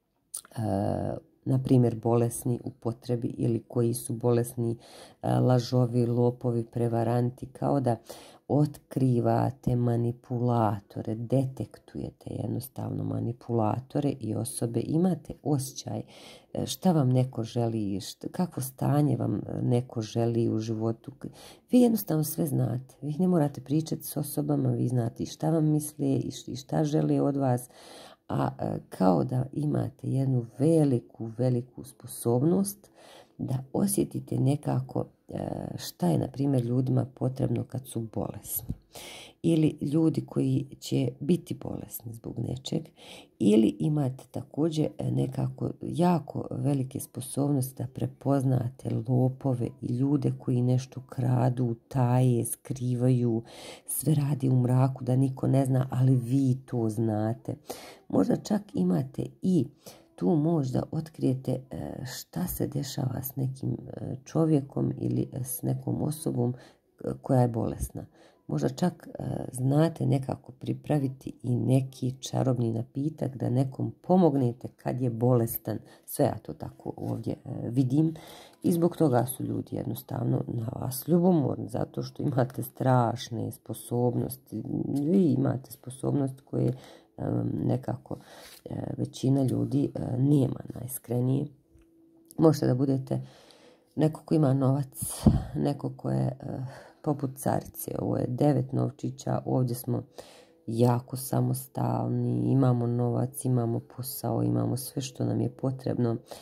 Speaker 1: na primjer bolesni u potrebi ili koji su bolesni lažovi, lopovi, prevaranti, kao da otkrivate manipulatore, detektujete jednostavno manipulatore i osobe, imate osjećaj šta vam neko želi, kakvo stanje vam neko želi u životu. Vi jednostavno sve znate, vi ne morate pričati s osobama, vi znate šta vam misle i šta žele od vas, a kao da imate jednu veliku sposobnost da osjetite nekako šta je, na primjer, ljudima potrebno kad su bolesni. Ili ljudi koji će biti bolesni zbog nečeg. Ili imate također nekako jako velike sposobnosti da prepoznate lopove i ljude koji nešto kradu, taje, skrivaju, sve radi u mraku da niko ne zna, ali vi to znate. Možda čak imate i tu možda otkrijete šta se dešava s nekim čovjekom ili s nekom osobom koja je bolesna. Možda čak znate nekako pripraviti i neki čarobni napitak da nekom pomognete kad je bolestan. Sve ja to tako ovdje vidim i zbog toga su ljudi jednostavno na vas ljubomorni, zato što imate strašne sposobnosti. Vi imate sposobnosti koje nekako većina ljudi nema najiskrenije. Možete da budete neko ko ima novac, neko ko je poput carice. Ovo je 9 novčića, ovdje smo jako samostalni, imamo novac, imamo posao, imamo sve što nam je potrebno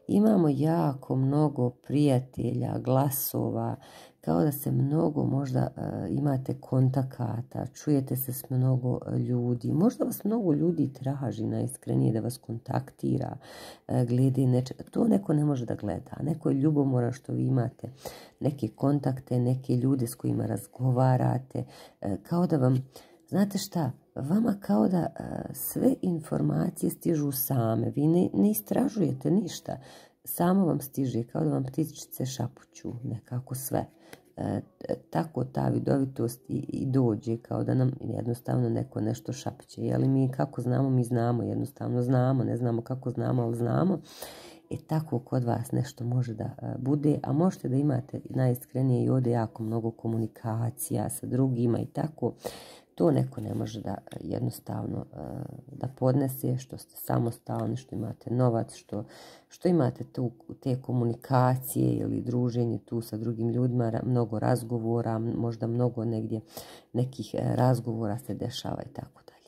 Speaker 1: Imamo jako mnogo prijatelja, glasova, kao da se mnogo možda imate kontakata, čujete se s mnogo ljudi. Možda vas mnogo ljudi traži najiskrenije da vas kontaktira, glede nečega. To neko ne može da gleda. Neko je ljubomoran što vi imate neke kontakte, neke ljude s kojima razgovarate. Kao da vam, znate šta, vama kao da sve informacije stižu same. Vi ne istražujete ništa. Samo vam stiže, kao da vam ptičice šapuću nekako sve. Tako ta vidovitost i dođe, kao da nam jednostavno neko nešto šapće. Jeli mi kako znamo, mi znamo, jednostavno znamo, ne znamo kako znamo, ali znamo. Tako kod vas nešto može da bude, a možete da imate najiskrenije i ovdje jako mnogo komunikacija sa drugima i tako. To neko ne može da jednostavno da podnese, što ste samostalni, što imate novac, što imate te komunikacije ili druženje tu sa drugim ljudima, mnogo razgovora, možda mnogo negdje nekih razgovora se dešava i tako dalje.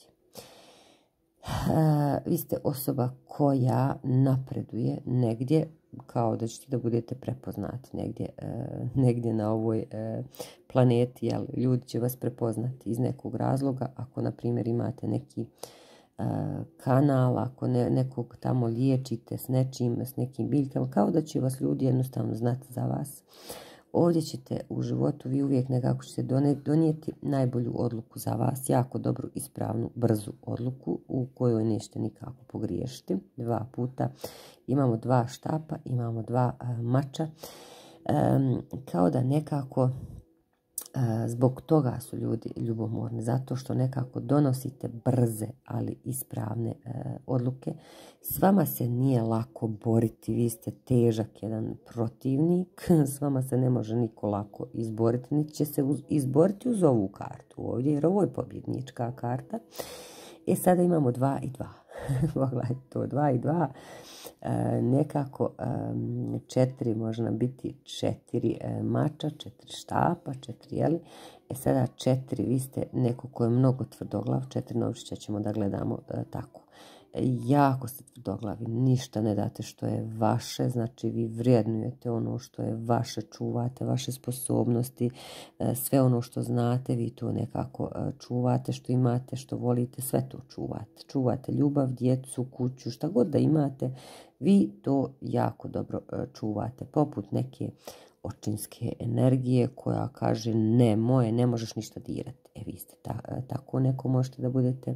Speaker 1: Vi ste osoba koja napreduje negdje, kao da ćete da budete prepoznati negdje na ovoj planeti, jel? Ljudi će vas prepoznati iz nekog razloga, ako na primjer imate neki kanal, ako nekog tamo liječite s nekim biljkama, kao da će vas ljudi jednostavno znati za vas. Ovdje ćete u životu, vi uvijek nekako ćete donijeti najbolju odluku za vas, jako dobru, ispravnu, brzu odluku u kojoj nećete nikako pogriješiti. 2 puta imamo 2 štapa, imamo 2 mača, kao da nekako zbog toga su ljudi ljubomorni, zato što nekako donosite brze, ali ispravne odluke. S vama se nije lako boriti, vi ste težak jedan protivnik, s vama se ne može niko lako izboriti, niti će se izboriti uz ovu kartu ovdje, jer ovo je pobjednička karta. Sada imamo 2 i 2. Pogledajte to, 2 i 2. Nekako 4 možda biti 4 mača, 4 štapa, 4 jeli. Sada 4, vi ste neko ko je mnogo tvrdoglav, 4 novčića ćemo da gledamo tako. Jako ste tvrdoglavi, ništa ne date što je vaše, znači vi vrijednujete ono što je vaše, čuvate vaše sposobnosti, sve ono što znate, vi to nekako čuvate, što imate, što volite, sve to čuvate. Čuvate ljubav, djecu, kuću, šta god da imate, vi to jako dobro čuvate, poput neke očinske energije koja kaže ne, moje, ne možeš ništa dirati. Vi ste tako neko možete da budete.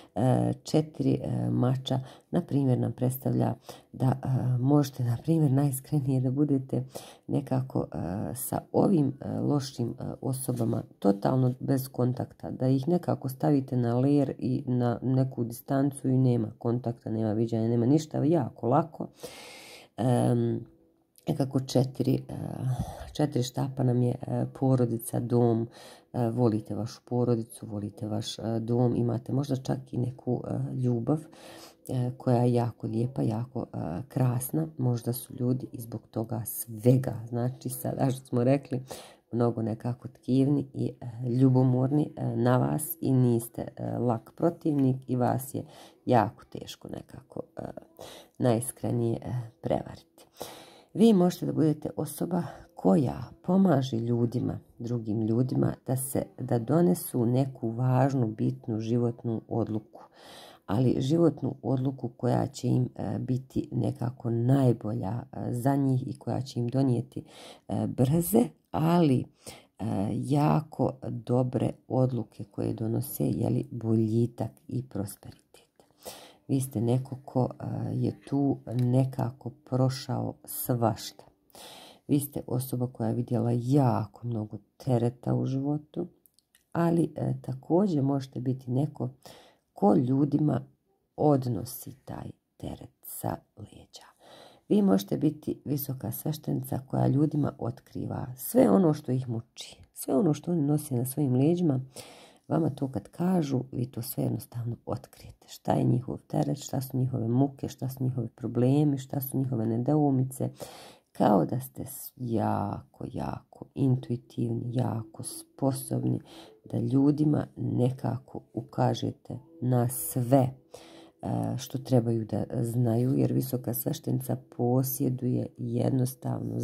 Speaker 1: 4 mača, na primjer, nam predstavlja da možete, na primjer, najiskrenije da budete nekako sa ovim lošim osobama totalno bez kontakta, da ih nekako stavite na ler i na neku distancu i nema kontakta, nema viđanja, nema ništa, jako lako. Nekako 4 štapa nam je porodica, dom, volite vašu porodicu, volite vaš dom, imate možda čak i neku ljubav koja je jako lijepa, jako krasna, možda su ljudi i zbog toga svega, znači sada što smo rekli, mnogo nekako tkivni i ljubomorni na vas i niste lak protivnik i vas je jako teško nekako najiskrenije prevariti. Vi možete da budete osoba koja pomaže ljudima, drugim ljudima, da donesu neku važnu, bitnu životnu odluku. Ali životnu odluku koja će im biti nekako najbolja za njih i koja će im donijeti brze, ali jako dobre odluke koje donose boljitak i prosperitet. Vi ste neko ko je tu nekako prošao svašta. Vi ste osoba koja je vidjela jako mnogo tereta u životu, ali također možete biti neko ko ljudima odnosi taj teret sa leđa. Vi možete biti visoka sveštenica koja ljudima otkriva sve ono što ih muči, sve ono što oni nose na svojim leđima. Vama to kad kažu, vi to sve jednostavno otkrijete. Šta je njihov teret, šta su njihove muke, šta su njihovi problemi, šta su njihove nedoumice. Kao da ste jako, jako intuitivni, jako sposobni da ljudima nekako ukažete na sve. što trebaju da znaju, jer visoka sveštenica posjeduje jednostavno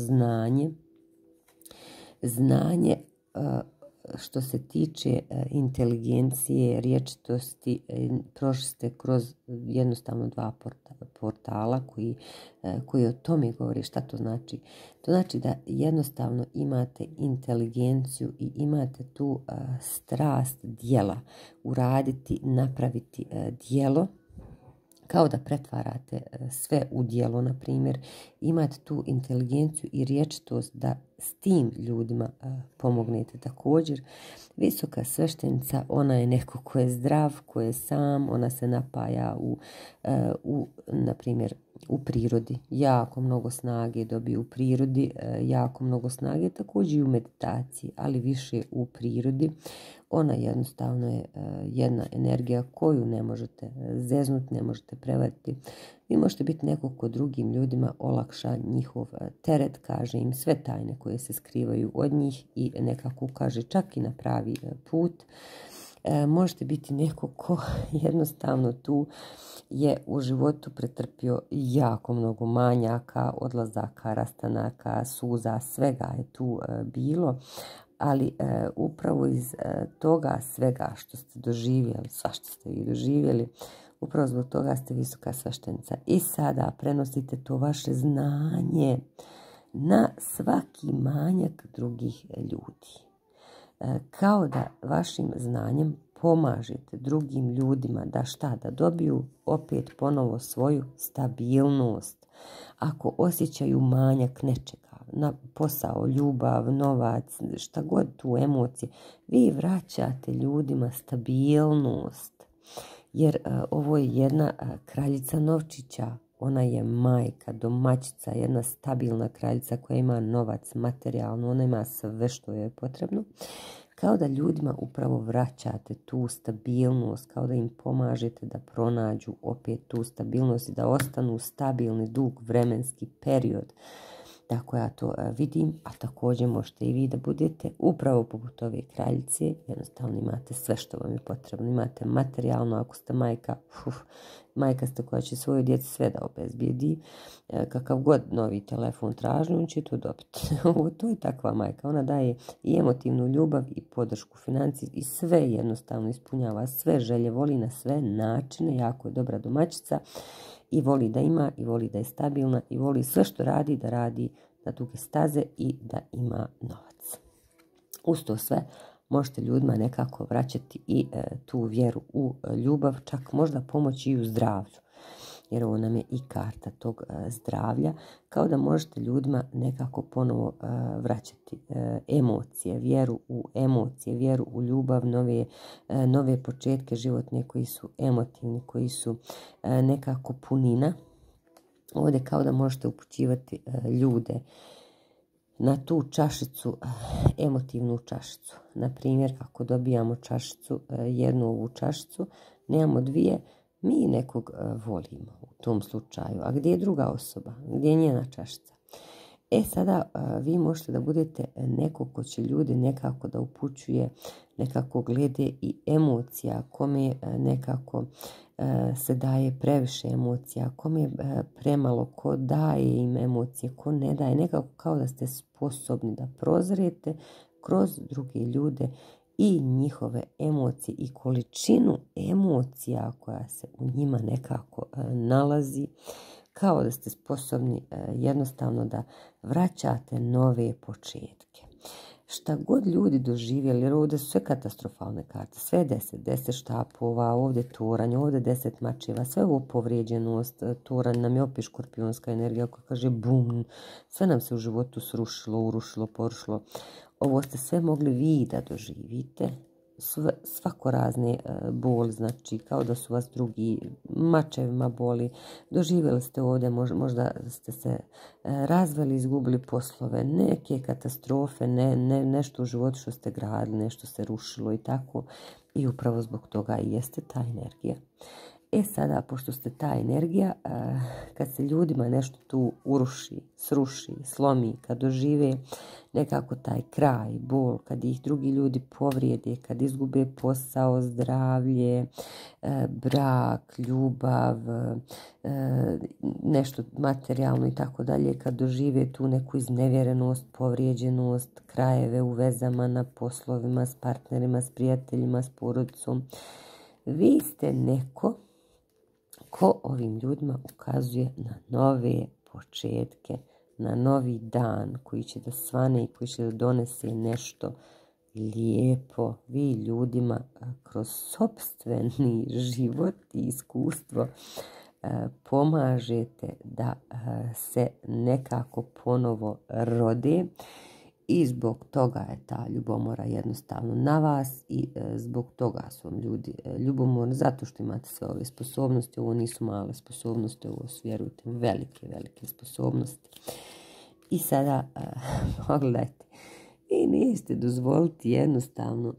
Speaker 1: znanje što se tiče inteligencije, rječitosti. Prošli ste kroz jednostavno 2 portala koji o tome govori. Šta to znači? To znači da jednostavno imate inteligenciju i imate tu strast djela, uraditi, napraviti djelo, kao da pretvarate sve u djelo, na primjer. Imate tu inteligenciju i rječitost da s tim ljudima pomognete. Također, visoka sveštenica, ona je neko ko je zdrav, ko je sam, ona se napaja na primjer, u prirodi. Jako mnogo snage dobije u prirodi, jako mnogo snage također i u meditaciji, ali više u prirodi. Ona jednostavno je jedna energija koju ne možete zeznuti, ne možete prevariti. Vi možete biti neko ko drugim ljudima olakša njihov teret, kaže im sve tajne koje se skrivaju od njih i nekako kaže čak i na pravi put. Možete biti neko ko jednostavno tu je u životu pretrpio jako mnogo manjaka, odlazaka, rastanaka, suza, svega je tu bilo. Ali upravo iz toga svega što ste doživjeli, svašta ste vi doživjeli, upravo zbog toga ste visoka sveštenica. I sada prenosite to vaše znanje na svaki manjak drugih ljudi. Kao da vašim znanjem pomažete drugim ljudima da šta? Da dobiju opet ponovo svoju stabilnost. Ako osjećaju manjak nečega, na posao, ljubav, novac, šta god tu emocije, vi vraćate ljudima stabilnost. Jer ovo je jedna kraljica novčića, ona je majka, domaćica, jedna stabilna kraljica koja ima novac, materijalno, ona ima sve što joj je potrebno. Kao da ljudima upravo vraćate tu stabilnost, kao da im pomažete da pronađu opet tu stabilnost i da ostanu stabilni dug vremenski period. Tako ja to vidim, a također možete i vi da budete upravo poput ove kraljice. Jednostavno imate sve što vam je potrebno. Imate materijalno, ako ste majka, majka ste koja će svoju djecu sve da obezbijedi. Kakav god novi telefon traži, on će to dobiti. To je takva majka. Ona daje i emotivnu ljubav i podršku financije i sve jednostavno ispunjava, sve želje, voli na sve načine, jako je dobra domaćica. I voli da ima, i voli da je stabilna, i voli sve što radi, da radi na duge staze i da ima novac. Uz to sve možete ljudima nekako vraćati i tu vjeru u ljubav, čak možda pomoći i u zdravlju. Jer ovo nam je i karta tog zdravlja, kao da možete ljudima nekako ponovo vraćati emocije, vjeru u emocije, vjeru u ljubav, nove početke životne koji su emotivni, koji su nekako punina. Ovdje kao da možete upućivati ljude na tu čašicu, emotivnu čašicu. Na primjer, ako dobijamo čašicu, jednu ovu čašicu, nemamo dvije, mi nekog volimo u tom slučaju. A gdje je druga osoba? Gdje je njena čašica? Sada vi možete da budete neko ko će ljudi nekako da upućuje, nekako glede i emocija, kome nekako se daje previše emocija, kome je premalo, ko daje im emocije, ko ne daje. Nekako kao da ste sposobni da prozrete kroz druge ljude i njihove emocije i količinu emocija koja se u njima nekako nalazi, kao da ste sposobni jednostavno da vraćate nove početke. Šta god ljudi doživjeli, jer ovdje su sve katastrofalne karte, sve 10 štapova, ovdje toranj, ovdje 10 mačeva, sve ovo povrijeđenost, toranj nam je opet škorpionska energija koja kaže bum, sve nam se u životu srušilo, urušilo, porušilo. Ovo ste sve mogli vi da doživite, svako razne boli, znači kao da su vas drugi mačevima boli, doživjeli ste ovdje, možda ste se razveli, izgubili poslove, neke katastrofe, nešto u životu što ste gradili, nešto se rušilo i tako, i upravo zbog toga i jeste ta energija. Sada, pošto ste ta energija, kad se ljudima nešto tu uruši, sruši, slomi, kad dožive nekako taj kraj, bol, kad ih drugi ljudi povrijede, kad izgube posao, zdravlje, brak, ljubav, nešto materijalno i tako dalje, kad dožive tu neku iznevjerenost, povrijeđenost, krajeve u vezama na poslovima, s partnerima, s prijateljima, s porodicom, vi ste neko ko ovim ljudima ukazuje na nove početke, na novi dan koji će da svane i koji će da donese nešto lijepo. Vi ljudima kroz sopstveni život i iskustvo pomažete da se nekako ponovo rode. I zbog toga je ta ljubomora jednostavno na vas i zbog toga su vam ljudi ljubomorni, zato što imate sve ove sposobnosti. Ovo nisu male sposobnosti, ovo su, vjerujte, velike, velike sposobnosti. I sada, pogledajte, i niste dozvoliti jednostavno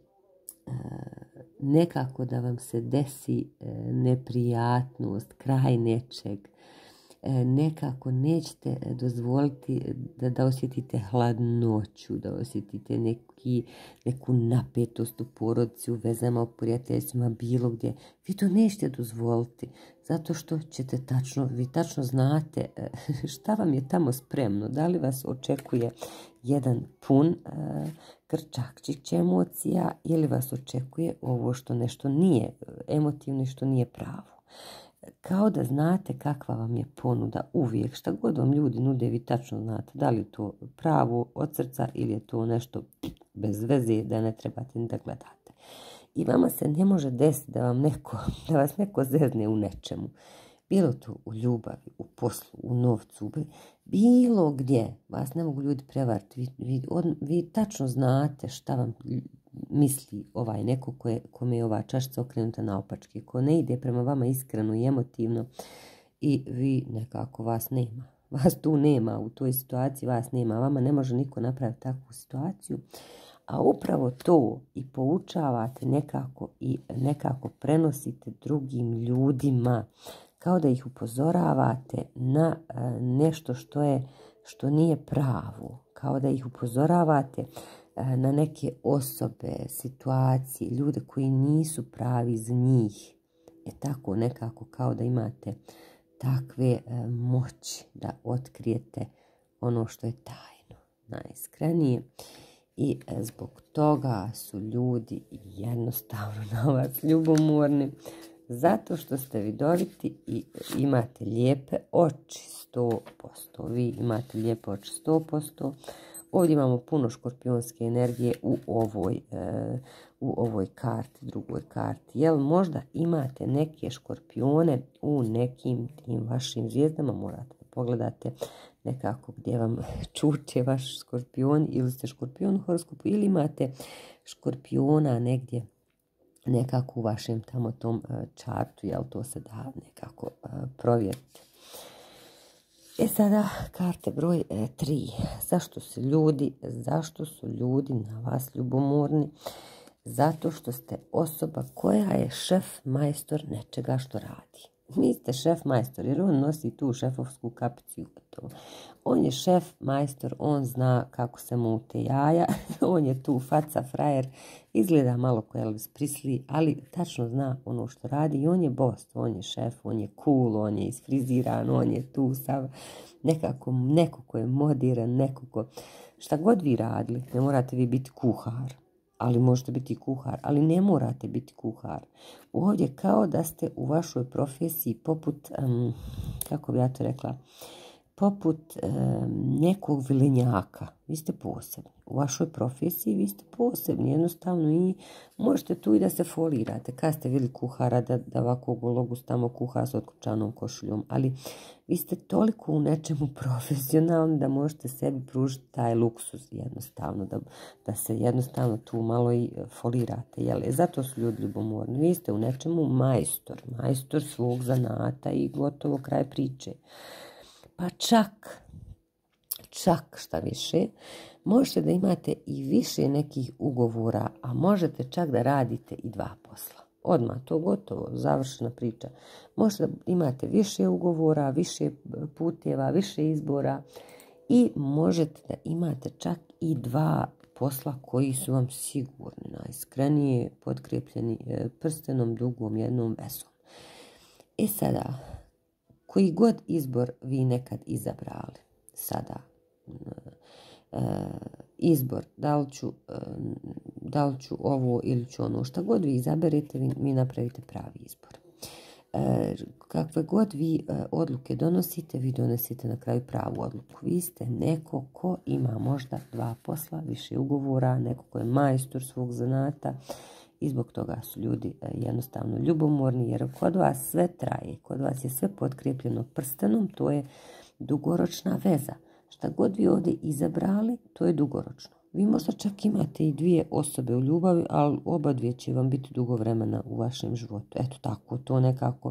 Speaker 1: nekako da vam se desi neprijatnost, kraj nečeg. Nekako nećete dozvoliti da osjetite hladnoću, da osjetite neku napetost u porodici, u vezama, u prijateljstvima, bilo gdje. Vi to nećete dozvoliti, zato što ćete vi tačno znate šta vam je tamo spremno. Da li vas očekuje jedan pun grčakčić emocija ili vas očekuje ovo što nešto nije emotivno i što nije pravo. Kao da znate kakva vam je ponuda uvijek. Šta god vam ljudi nude, vi tačno znate da li je to pravo od srca ili je to nešto bez veze da ne trebate ni da gledate. I vama se ne može desiti da vas neko zezne u nečemu. Bilo to u ljubavi, u poslu, u novcu, bilo gdje. Vas ne mogu ljudi prevariti. Vi tačno znate šta vam misli ovaj neko kome je ova čašica okrenuta naopačke, ko ne ide prema vama iskreno i emotivno i vi nekako vas nema. Vas tu nema, u toj situaciji vas nema. Vama ne može niko napraviti takvu situaciju. A upravo to i poučavate nekako i nekako prenosite drugim ljudima, kao da ih upozoravate na nešto što nije pravo, kao da ih upozoravate na neke osobe, situacije, ljude koji nisu pravi za njih. Tako nekako kao da imate takve moći da otkrijete ono što je tajno, najiskrenije. I zbog toga su ljudi jednostavno na vas ljubomorni, zato što ste vidoviti i imate lijepe oči 100%. Vi imate lijepe oči 100%. Ovdje imamo puno škorpionske energije u ovoj karti, drugoj karti. Jel možda imate neke škorpione u nekim tim vašim zvijezdama? Morate da pogledate nekako gdje vam čuče vaš škorpion, ili ste škorpion u horoskopu, ili imate škorpiona negdje nekako u vašem tamo tom čartu, jel to se da nekako provjeriti. Sada karte broj 3. Zašto su ljudi na vas ljubomorni? Zato što ste osoba koja je šef majstor nečega što radi. Vi ste šef majstor jer on nosi tu šefovsku kapicu. On je šef majstor, on zna kako se mute jaja, on je tu faca frajer, izgleda malo ko Elvis Presley, ali tačno zna ono što radi i on je boss, on je šef, on je cool, on je isfriziran, on je tu sav neko ko je modiran, neko ko šta god vi radili, ne morate vi biti kuhar. Ali možete biti kuhar, ali ne morate biti kuhar. Ovdje kao da ste u vašoj profesiji poput, kako bi ja to rekla, poput nekog vilenjaka. Vi ste posebni. U vašoj profesiji vi ste posebni. Jednostavno i možete tu i da se folirate. Kad ste vidjeli kuhara da ovako gologu tamo kuha s otkučanom košuljom. Ali vi ste toliko u nečemu profesionalni da možete sebi pružiti taj luksuz jednostavno. Da se jednostavno tu malo i folirate. Jel? Zato su ljudi ljubomorni. Vi ste u nečemu majstor. Majstor svog zanata i gotovo kraj priče. Pa čak šta više, možete da imate i više nekih ugovora, a možete čak da radite i 2 posla. odmah to gotovo, završena priča. Možete da imate više ugovora, više puteva, više izbora i možete da imate čak i 2 posla koji su vam sigurni, najiskrenije, potkrepljeni prstenom, dugom, jednom vezom. Sada, koji god izbor vi nekad izabrali, sada, izbor, da li ću ovo ili ću ono, šta god vi izaberete, vi napravite pravi izbor. Kakve god vi odluke donosite, vi donosite na kraju pravu odluku. Vi ste neko ko ima možda 2 posla, više ugovora, neko ko je majstor svog zanata i zbog toga su ljudi jednostavno ljubomorni, jer kod vas sve traje, kod vas je sve potkrepljeno prstenom, to je dugoročna veza. Šta god vi ovdje izabrali, to je dugoročno. Vi možda čak imate i 2 osobe u ljubavi, ali oba 2 će vam biti dugo vremena u vašem životu. Eto tako, to nekako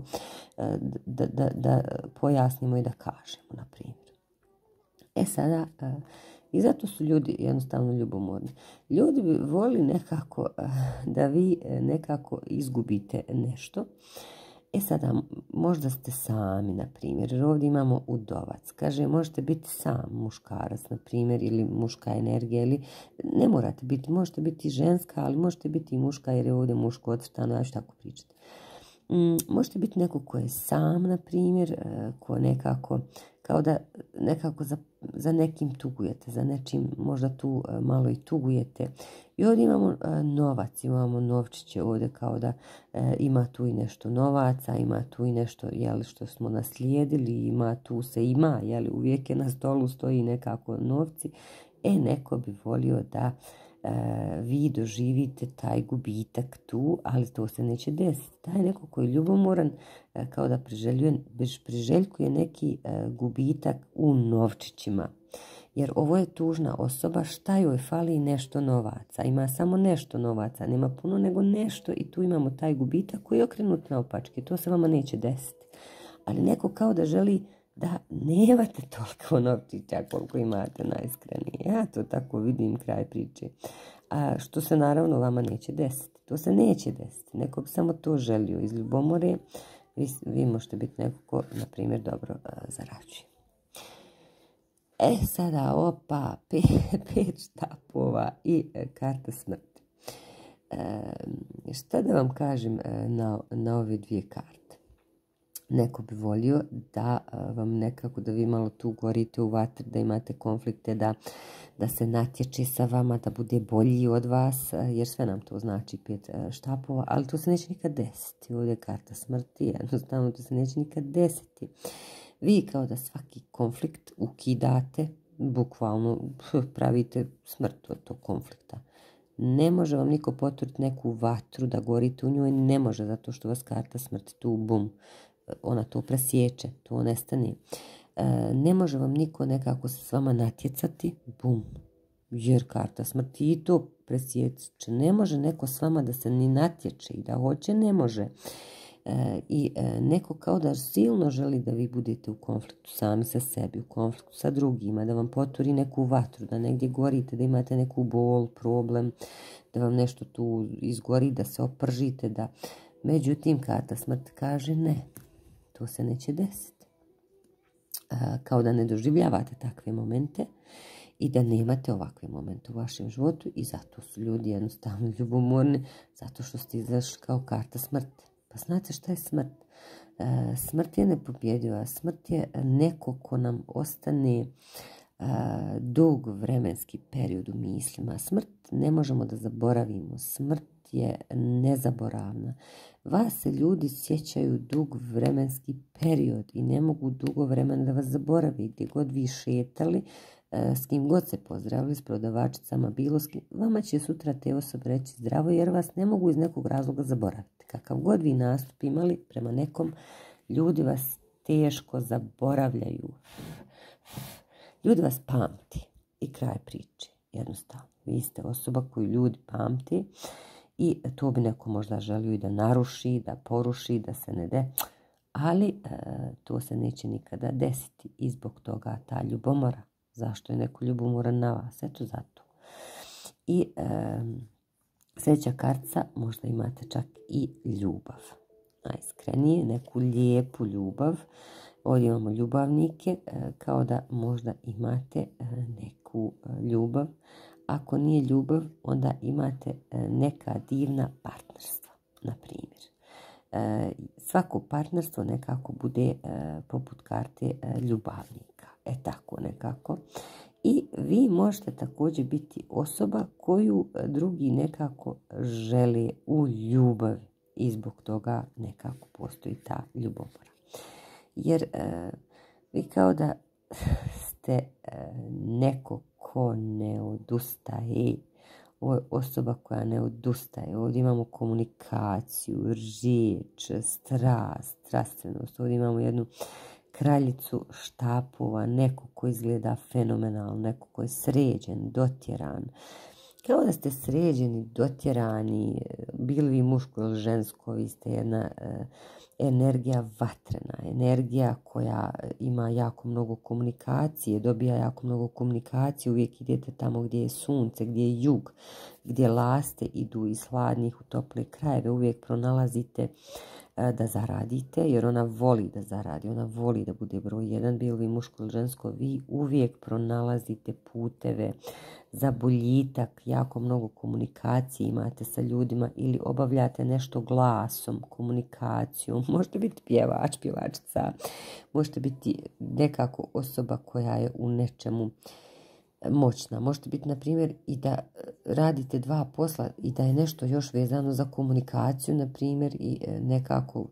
Speaker 1: da pojasnimo i da kažemo, na primjer. Sada, i zato su ljudi jednostavno ljubomorni. Ljudi bi voli nekako da vi nekako izgubite nešto. Sada, možda ste sami, na primjer, jer ovdje imamo udovac. Kaže, možete biti sam muškarac, na primjer, ili muška energija, ili ne morate biti, možete biti ženska, ali možete biti i muška, jer je ovdje muško ocrtano, ja ću tako pričati. Možete biti neko ko je sam, na primjer, ko nekako, kao da nekako za nekim tugujete, za nečim možda tu malo i tugujete. I ovdje imamo novac, imamo novčiće ovdje, kao da ima tu i nešto novaca, ima tu i nešto što smo naslijedili, ima, uvijek je na stolu stoji nekako novci. Neko bi volio da vi doživite taj gubitak tu, ali to se neće desiti. Taj neko koji je ljubomoran, kao da priželjkuje neki gubitak u novčićima. Jer ovo je tužna osoba, šta joj fali? Nešto novaca. Ima samo nešto novaca, nema puno nego nešto i tu imamo taj gubitak koji je okrenut naopačke. To se vama neće desiti. Ali neko kao da želi da nemate toliko novčića koliko imate najiskrenije. Ja to tako vidim, kraj priče. A što se naravno vama neće desiti. To se neće desiti. Neko bi samo to želio iz ljubomore. Vi možete biti neko ko, na primjer, dobro zarađuje. Sada, opa, 5 štapova i karta smrti. Šta da vam kažem na ove 2 karte? Neko bi volio da vam nekako, da vi malo tu gorite u vatri, da imate konflikte, da se natječe sa vama, da bude bolji od vas, jer sve nam to znači 5 štapova, ali to se neće nikad desiti. Ovdje je karta smrti, jednostavno to se neće nikad desiti. Vi kao da svaki konflikt ukidate, bukvalno pravite smrt od tog konflikta. Ne može vam niko poturiti neku vatru da gorite u njoj, ne može, zato što vas karta smrti tu, bum, ona to presječe, to nestane. Ne može vam niko nekako se s vama natjecati, bum, jer karta smrti i to presječe. Ne može neko s vama da se ni natječe i da hoće, ne može. I neko kao da silno želi da vi budete u konfliktu sami sa sebi, u konfliktu sa drugima, da vam poturi neku vatru, da negdje gorite, da imate neku bol, problem, da vam nešto tu izgori, da se opržite, da... Međutim, karta smrt kaže ne, to se neće desiti. Kao da ne doživljavate takve momente i da nemate ovakve momente u vašem životu i zato su ljudi jednostavno ljubomorni, zato što ste izašli kao karta smrti. Pa znate šta je smrt? Smrt je nepobjediva. Smrt je neko ko nam ostane dug vremenski period u mislima. Smrt ne možemo da zaboravimo. Smrt je nezaboravna. Vas se ljudi sjećaju dug vremenski period i ne mogu dugo vremena da vas zaboravi. Gdje god vi šetali, s kim god se pozdravili, s prodavačicama, bilo s kim, vama će sutra te osobe reći zdravo, jer vas ne mogu iz nekog razloga zaboraviti. Kakav god vi nastup imali prema nekom, ljudi vas teško zaboravljaju. Ljudi vas pamti i kraj priče. Jednostavno, vi ste osoba koju ljudi pamti i to bi neko možda želio i da naruši, da poruši, da se ne de, ali to se neće nikada desiti i zbog toga ta ljubomora. Zašto je neko ljubomoran na vas? Eto zato. I Sljedeća kartica, možda imate čak i ljubav. Najiskrenije, neku lijepu ljubav. Ovdje imamo ljubavnike, kao da možda imate neku ljubav. Ako nije ljubav, onda imate neka divna partnerstva, na primjer. Svako partnerstvo nekako bude poput karte ljubavnika. Tako nekako. I vi možete također biti osoba koju drugi nekako žele u ljubavi i zbog toga nekako postoji ta ljubomora. Jer vi kao da ste neko ko ne odustaje. Ovo je osoba koja ne odustaje. Ovdje imamo komunikaciju, riječ, strast, strastvenost. Ovdje imamo jednu kraljicu štapova, neko ko izgleda fenomenalno, neko ko je sređen, dotjeran. Kao da ste sređeni, dotjerani, bili vi muško ili žensko, vi ste jedna energija vatrena, energija koja ima jako mnogo komunikacije, dobija jako mnogo komunikacije, uvijek idete tamo gdje je sunce, gdje je jug, gdje laste idu iz hladnih u tople krajeve, uvijek pronalazite da zaradite, jer ona voli da zaradi, ona voli da bude broj jedan, bilo vi muško ili žensko, vi uvijek pronalazite puteve za boljitak, jako mnogo komunikacije imate sa ljudima ili obavljate nešto glasom, komunikacijom, možete biti pjevač, pjevačica, možete biti nekako osoba koja je u nečemu moćna. Možete biti, na primjer, i da radite dva posla i da je nešto još vezano za komunikaciju, na primjer, i nekako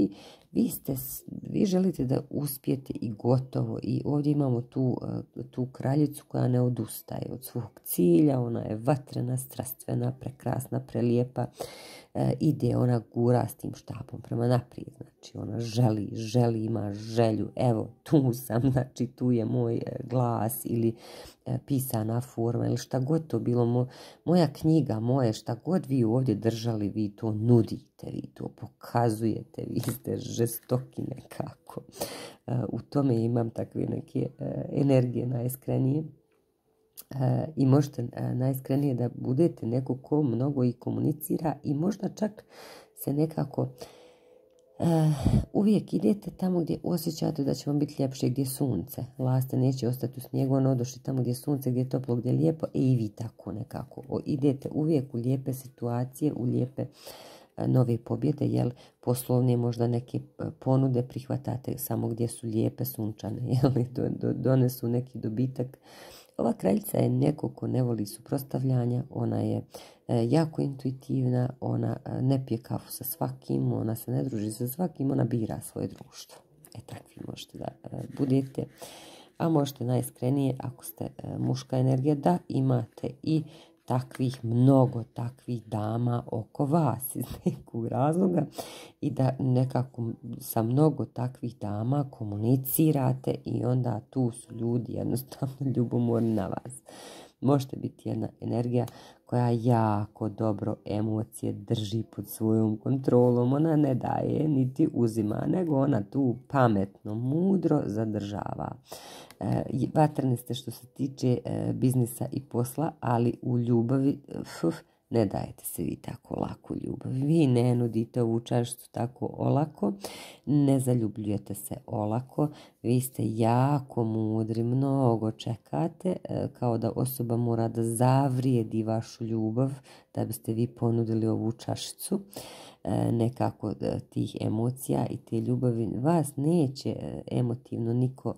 Speaker 1: vi želite da uspijete i gotovo. I ovdje imamo tu kraljicu koja ne odustaje od svog cilja, ona je vatrena, strastvena, prekrasna, prelijepa, ide, ona gura s tim štapom prema naprijed, znači ona želi, ima želju, evo tu sam, znači tu je moj glas ili pisana forma ili šta god to bilo, moja knjiga, moje, šta god vi ovdje držali, vi to nudite, vi to pokazujete, vi ste žestoki nekako. U tome imam takve neke energije najiskrenije. I možete najiskrenije da budete neko ko mnogo i komunicira i možda čak se nekako uvijek idete tamo gdje osjećate da će vam biti ljepše, gdje je sunce. Laste neće ostati u snijegu, ono odošli tamo gdje je sunce, gdje je toplo, gdje je lijepo, i vi tako nekako. Idete uvijek u lijepe situacije, u lijepe nove pobjede, jel poslovne možda neke ponude prihvatate samo gdje su lijepe, sunčane, jel donesu neki dobitak. Ova kraljica je neko ko ne voli suprotstavljanja, ona je jako intuitivna, ona ne pije kafu sa svakim, ona se ne druži sa svakim, ona bira svoje društvo. Takvi možete da budete. A možete najiskrenije, ako ste muška energija, da imate i mnogo takvih dama oko vas iz nekog razloga i da nekako sa mnogo takvih dama komunicirate i onda tu su ljudi jednostavno ljubomorni na vas. Možete biti jedna energija koja jako dobro emocije drži pod svojom kontrolom. Ona ne daje niti uzima, nego ona tu pametno, mudro zadržava. Vatreni ste što se tiče biznisa i posla, ali u ljubavi ne dajete se vi tako lako ljubav. Vi ne nudite ovu čašicu tako olako, ne zaljubljujete se olako, vi ste jako mudri, mnogo čekate, kao da osoba mora da zavrijedi vašu ljubav da biste vi ponudili ovu čašicu nekako tih emocija i te ljubavi. Vas neće emotivno niko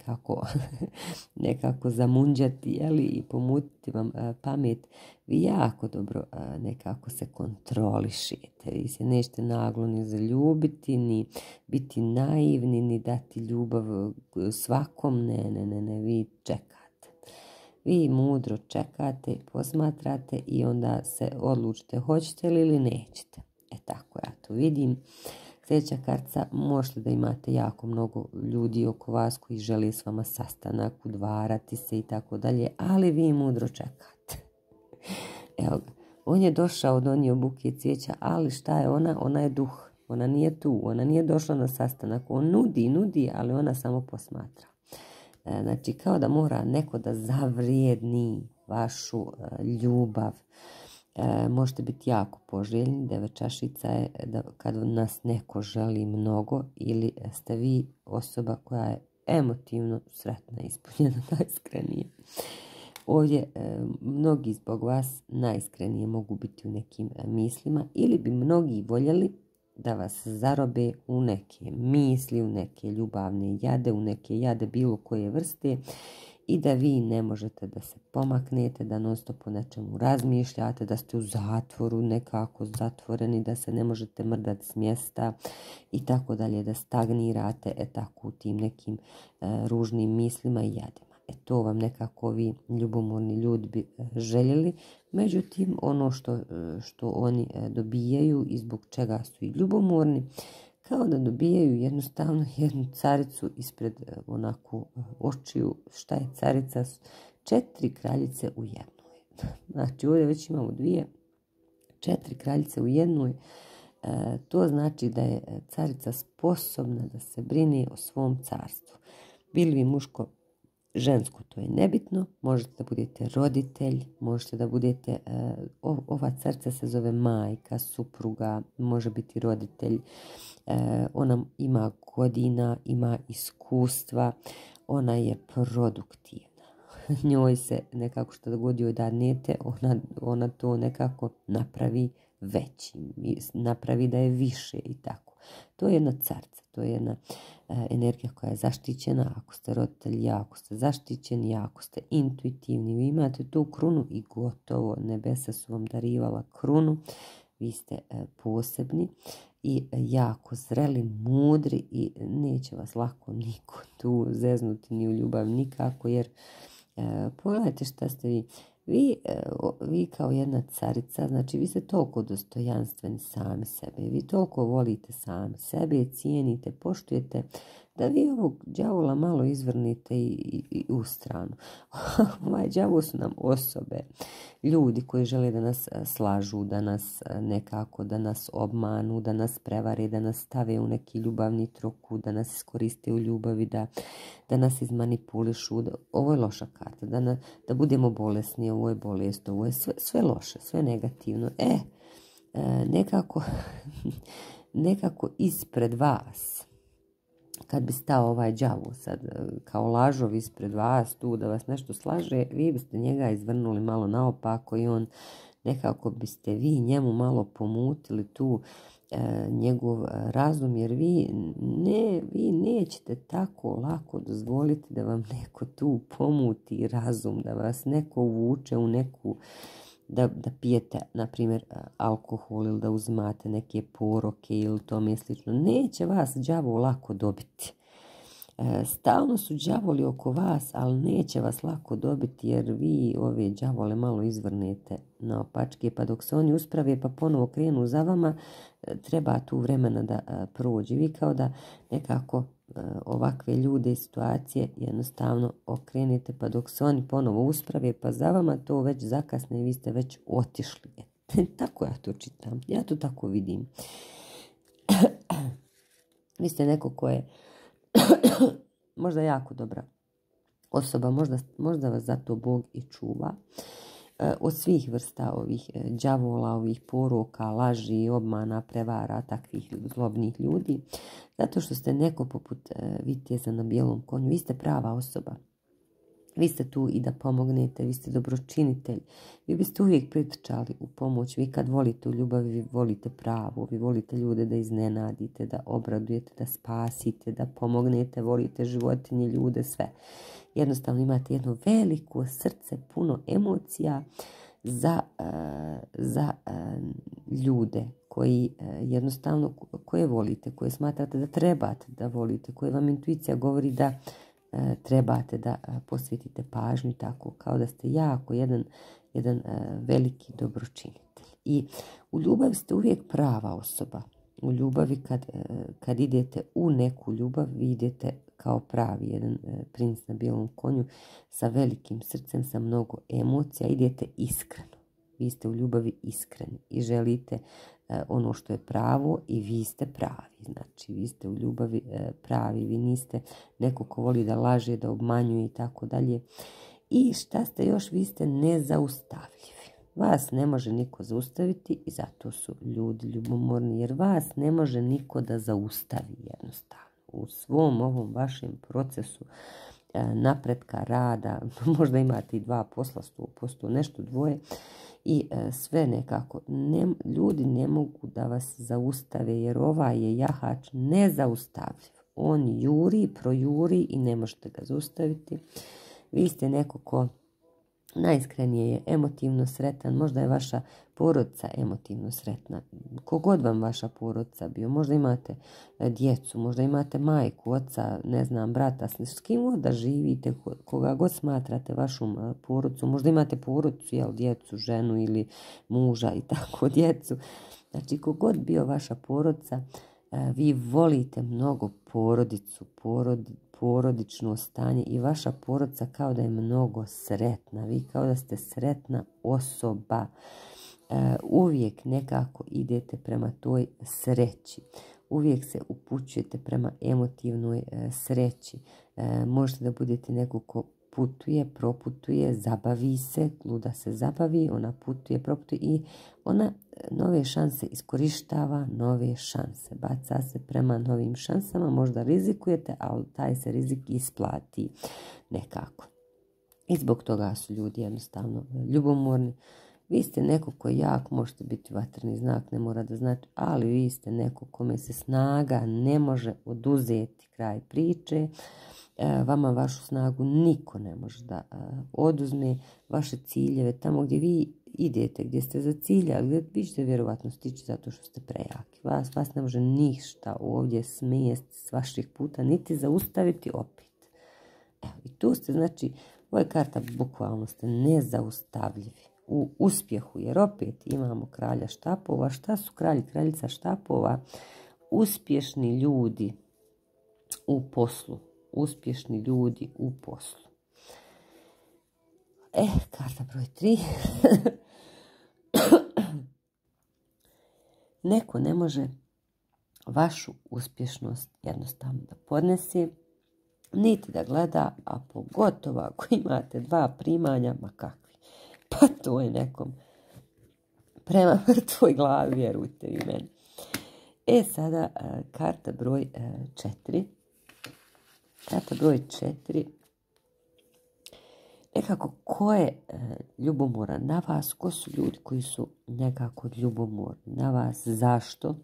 Speaker 1: nekako zamunđati, jeli, i pomutiti vam pamet. Vi jako dobro nekako se kontrolišete. Vi se nećete naglo ni zaljubiti, ni biti naivni, ni dati ljubav svakom. Ne, vi čekate. Vi mudro čekate, posmatrate i onda se odlučite hoćete li ili nećete. Tako ja to vidim. Sljedeća kartica, možete da imate jako mnogo ljudi oko vas koji žele s vama sastanak, udvarati se i tako dalje, ali vi mudro čekate. Evo ga, on je došao, donio buket cvijeća, ali šta je ona? Ona je duh, ona nije tu, ona nije došla na sastanak, on nudi, ali ona samo posmatra. Znači, kao da mora neko da zavrijedni vašu ljubav. Možete biti jako poželjni. 9 čašica je da kad nas neko želi mnogo ili ste vi osoba koja je emotivno sretna, ispunjena, najiskrenije. Ovdje mnogi zbog vas najiskrenije mogu biti u nekim mislima ili bi mnogi voljeli da vas zarobe u neke misli, u neke ljubavne jade, u neke jade bilo koje vrste i da vi ne možete da se pomaknete, da non stop o nečemu razmišljate, da ste u zatvoru nekako zatvoreni, da se ne možete mrdati s mjesta i tako dalje, da stagnirate tako u tim nekim ružnim mislima i jadima. To vam nekako vi ljubomorni ljudi bi željeli, međutim ono što oni dobijaju i zbog čega su i ljubomorni, kao da dobijaju jednostavno jednu caricu ispred onako očiju. Šta je carica? 4 kraljice u jednoj. Znači ovdje već imamo 4 kraljice u jednoj. To znači da je carica sposobna da se brine o svom carstvu. Bili vi muško, žensko, to je nebitno. Možete da budete roditelj, možete da budete, ova carica se zove majka, supruga, može biti roditelj. Ona ima godina, ima iskustva, ona je produktivna. Njoj se nekako što god joj dadnete, ona to nekako napravi većim, napravi da je više i tako. To je jedna carica, to je jedna energija koja je zaštićena. Ako ste roditelji, jako ste zaštićeni, jako ste intuitivni, vi imate tu krunu i gotovo, nebesa su vam darivala krunu, vi ste posebni i jako zreli, mudri i neće vas lako niko tu zeznuti ni u ljubav nikako, jer pogledajte šta ste vi. Vi kao jedna carica, znači vi ste toliko dostojanstveni sami sebe, vi toliko volite sami sebe, cijenite, poštujete, da vi ovog đavola malo izvrnite i u stranu. Ovaj đavo su nam osobe, ljudi koji žele da nas slažu, da nas nekako, da nas obmanu, da nas prevare, da nas stave u neki ljubavni trokut, da nas iskoriste u ljubavi, da nas izmanipulišu. Ovo je loša karta, da budemo bolesni, ovo je bolest, ovo je sve loše, sve negativno. Nekako ispred vas, kad bi stao ovaj đavo sad kao lažov ispred vas tu da vas nešto slaže, vi biste njega izvrnuli malo naopako i on nekako biste vi njemu malo pomutili tu njegov razum, jer vi nećete tako lako dozvoliti da vam neko tu pomuti razum, da vas neko uvuče u neku, da pijete, na primjer, alkohol ili da uzmate neke poroke ili tome slično. Neće vas đavo lako dobiti. Stalno su đavoli oko vas, ali neće vas lako dobiti, jer vi ove đavole malo izvrnete naopačke, pa dok se oni usprave pa ponovo krenu za vama, treba tu vremena da prođe. Vi kao da nekako ovakve ljude i situacije jednostavno okrenete, pa dok se oni ponovo usprave pa za vama, to već zakasne i vi ste već otišli. Tako ja to čitam, ja to tako vidim. Vi ste neko ko je možda jako dobra osoba, možda vas zato Bog i čuva od svih vrsta ovih đavola, ovih poroka, laži, obmana, prevara, takvih zlobnih ljudi, zato što ste neko poput viteza na bijelom konju. Vi ste prava osoba. Vi ste tu i da pomognete, vi ste dobročinitelj. Vi biste uvijek pritrčali u pomoć. Vi kad volite u ljubavi, vi volite pravo, vi volite ljude da iznenadite, da obradujete, da spasite, da pomognete, volite životinje, ljude, sve. Jednostavno imate jedno veliko srce, puno emocija za ljude koji jednostavno, koje volite, koje smatrate da trebate da volite, koje vam intuicija govori da trebate da posvetite pažnju, tako kao da ste jako jedan veliki dobročinitelj. I u ljubavi ste uvijek prava osoba. U ljubavi kad idete u neku ljubav, vi idete kao pravi jedan princ na bijelom konju sa velikim srcem, sa mnogo emocija, idete iskreno. Vi ste u ljubavi iskreni i želite ono što je pravo i vi ste pravi. Znači, vi ste u ljubavi pravi, vi niste neko ko voli da laže, da obmanjuje i tako dalje. I šta ste još? Vi ste nezaustavljivi. Vas ne može niko zaustaviti i zato su ljudi ljubomorni, jer vas ne može niko da zaustavi jednostavno. U svom ovom vašem procesu napretka, rada, možda imate i 2%, 100%, nešto dvoje i sve nekako. Ljudi ne mogu da vas zaustave jer ovaj je jahač nezaustavljiv. On juri, projuri i ne možete ga zaustaviti. Vi ste neko ko najiskrenije je emotivno sretan, možda je vaša porodica emotivno sretna. Kogod vam vaša porodica bio, možda imate djecu, možda imate majku, oca, ne znam, brata, s kim god da živite, koga god smatrate vašom porodicom, možda imate porodicu, jel, djecu, ženu ili muža i tako djecu. Znači, kogod bio vaša porodica, vi volite mnogo porodicu, porodično stanje i vaša porodica kao da je mnogo sretna. Vi kao da ste sretna osoba. Uvijek nekako idete prema toj sreći. Uvijek se upućujete prema emotivnoj sreći. Možete da budete neko ko putuje, proputuje, zabavi se, luda se zabavi, ona putuje, proputuje i ona nove šanse iskorištava, nove šanse. Baca se prema novim šansama, možda rizikujete, ali taj se rizik isplati nekako. I zbog toga su ljudi jednostavno ljubomorni. Vi ste neko koji jak, možete biti vatreni znak, ne mora da znate, ali vi ste neko kome se snaga ne može oduzeti, kraj priče. Vama vašu snagu niko ne može da oduzme, vaše ciljeve, tamo gdje vi idete, gdje ste za cilja, vi ćete vjerovatno stići zato što ste prejaki. Vas ne može ništa ovdje smijesti s vaših puta, niti zaustaviti opet. Evo, i tu ste, znači, ovo je karta, bukvalno ste nezaustavljivi u uspjehu, jer opet imamo kralja štapova. Šta su kralj i kraljica štapova? Uspješni ljudi u poslu. Uspješni ljudi u poslu. Karta broj 3. Neko ne može vašu uspješnost jednostavno da podnese, niti da gleda, a pogotovo ako imate 2 primanja, ma kakvi. Pa to je nekom prema mrtvoj glavi, vjerujte vi meni. Sada karta broj 4. Karta broj 4. Nekako ko je ljubomoran na vas? Ko su ljudi koji su nekako ljubomorni na vas? Zašto?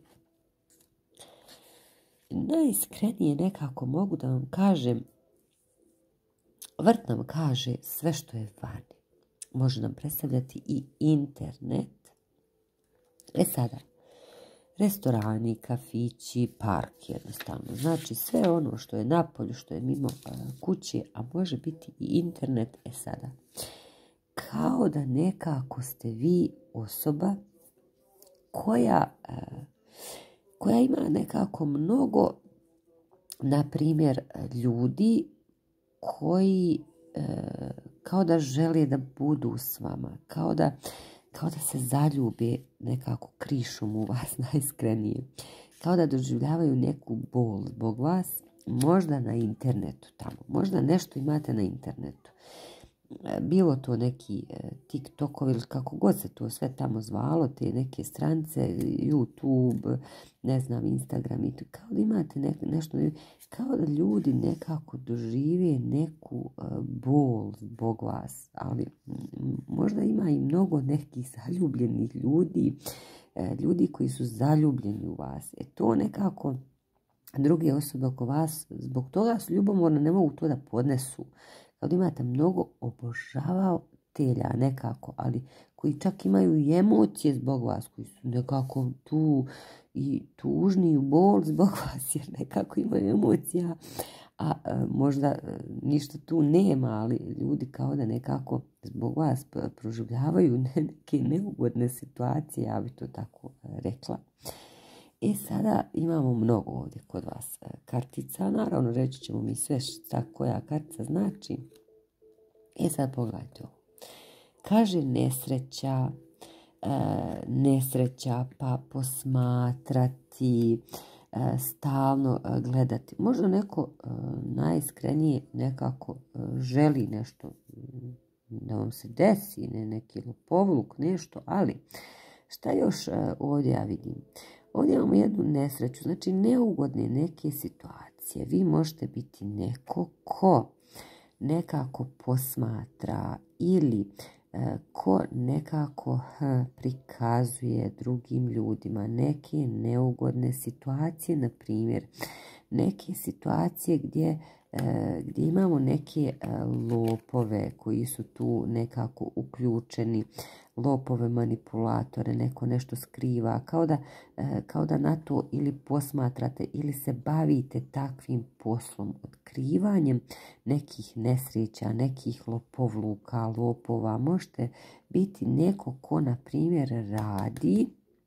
Speaker 1: Najiskrenije nekako mogu da vam kažem, vrt nam kaže sve što je vani. Može nam predstavljati i internet. Sada, restorani, kafići, park jednostavno. Znači sve ono što je napolju, što je mimo kuće, a može biti i internet. Sada, kao da nekako ste vi osoba koja ima nekako mnogo, na primjer, ljudi koji kao da žele da budu s vama, kao da se zaljube nekako krišom u vas najiskrenije, kao da doživljavaju neku bol zbog vas, možda na internetu tamo, možda nešto imate na internetu. Bilo to neki TikTokovi ili kako god se to sve tamo zvalo, te neke stranice, YouTube, ne znam, Instagram i to, kao da imate nešto, kao da ljudi nekako dožive neku bol zbog vas, ali možda ima i mnogo nekih zaljubljenih ljudi, ljudi koji su zaljubljeni u vas. To nekako druge osobe oko vas, zbog toga su ljubomorne, ne mogu to da podnesu. Kad imate mnogo obožavatelja nekako, ali koji čak imaju i emocije zbog vas, koji su nekako tu i tužni u bol zbog vas, jer nekako imaju emocija, a možda ništa tu nema, ali ljudi kao da nekako zbog vas proživljavaju neke neugodne situacije, ja bi to tako rekla. Sada imamo mnogo ovdje kod vas kartica. Naravno, reći ćemo mi sve šta koja kartica znači. Sad pogledajte ovo. Kaže nesreća, pa posmatrati, stalno gledati. Možda neko najiskrenije nekako želi nešto da vam se desi, neki lopovluk, nešto, ali šta još ovdje ja vidim? Ovdje imamo jednu nesreću, znači neugodne neke situacije. Vi možete biti neko ko nekako posmatra ili ko nekako prikazuje drugim ljudima neke neugodne situacije, na primjer neke situacije gdje imamo neke lopove koji su tu nekako uključeni, lopove manipulatore, neko nešto skriva, kao da na to ili posmatrate ili se bavite takvim poslom, otkrivanjem nekih nesreća, nekih lopovluka, lopova. Možete biti neko ko, na primjer, radi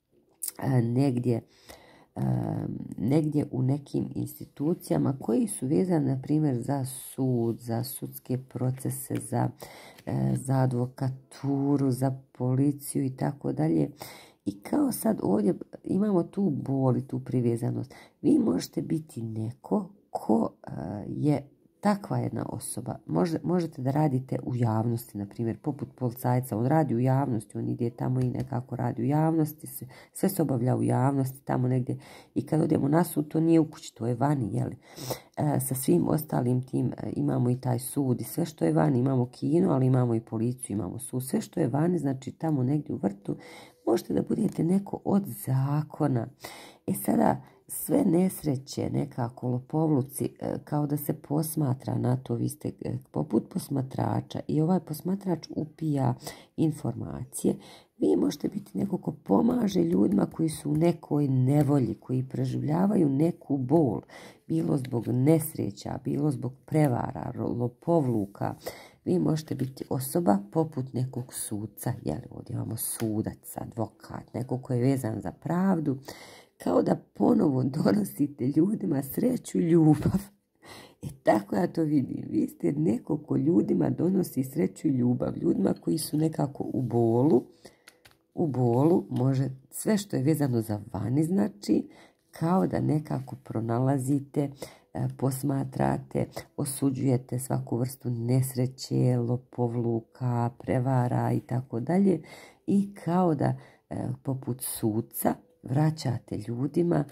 Speaker 1: negdje u nekim institucijama koji su vezani, na primjer, za sud, za sudske procese, za advokaturu, za policiju i tako dalje. I kao sad ovdje imamo tu bol i tu privezanost. Vi možete biti neko ko je takva jedna osoba. Možete da radite u javnosti, na primjer, poput policajca. On radi u javnosti, on ide tamo i nekako radi u javnosti, sve se obavlja u javnosti, tamo negdje. I kad odemo na sud, to nije u kući, to je vani, jeli? Sa svim ostalim tim imamo i taj sud i sve što je vani. Imamo kino, ali imamo i policiju, imamo sud. Sve što je vani, znači tamo negdje u vrtu, možete da budete neko od zakona. Sada sve nesreće, nekako lopovluci, kao da se posmatra na to, vi ste poput posmatrača i ovaj posmatrač upija informacije. Vi možete biti neko ko pomaže ljudima koji su u nekoj nevolji, koji preživljavaju neku bol, bilo zbog nesreća, bilo zbog prevara, lopovluka. Vi možete biti osoba poput nekog sudca, jer ovdje imamo sudac, advokat, neko koji je vezan za pravdu, kao da ponovo donosite ljudima sreću, ljubav. I tako ja to vidim. Vi ste neko ko ljudima donosi sreću i ljubav. Ljudima koji su nekako u bolu, može sve što je vezano za vani, znači kao da nekako pronalazite, posmatrate, osuđujete svaku vrstu nesreće, lopovluka, prevara i tako dalje. I kao da poput suca vraćate ljudima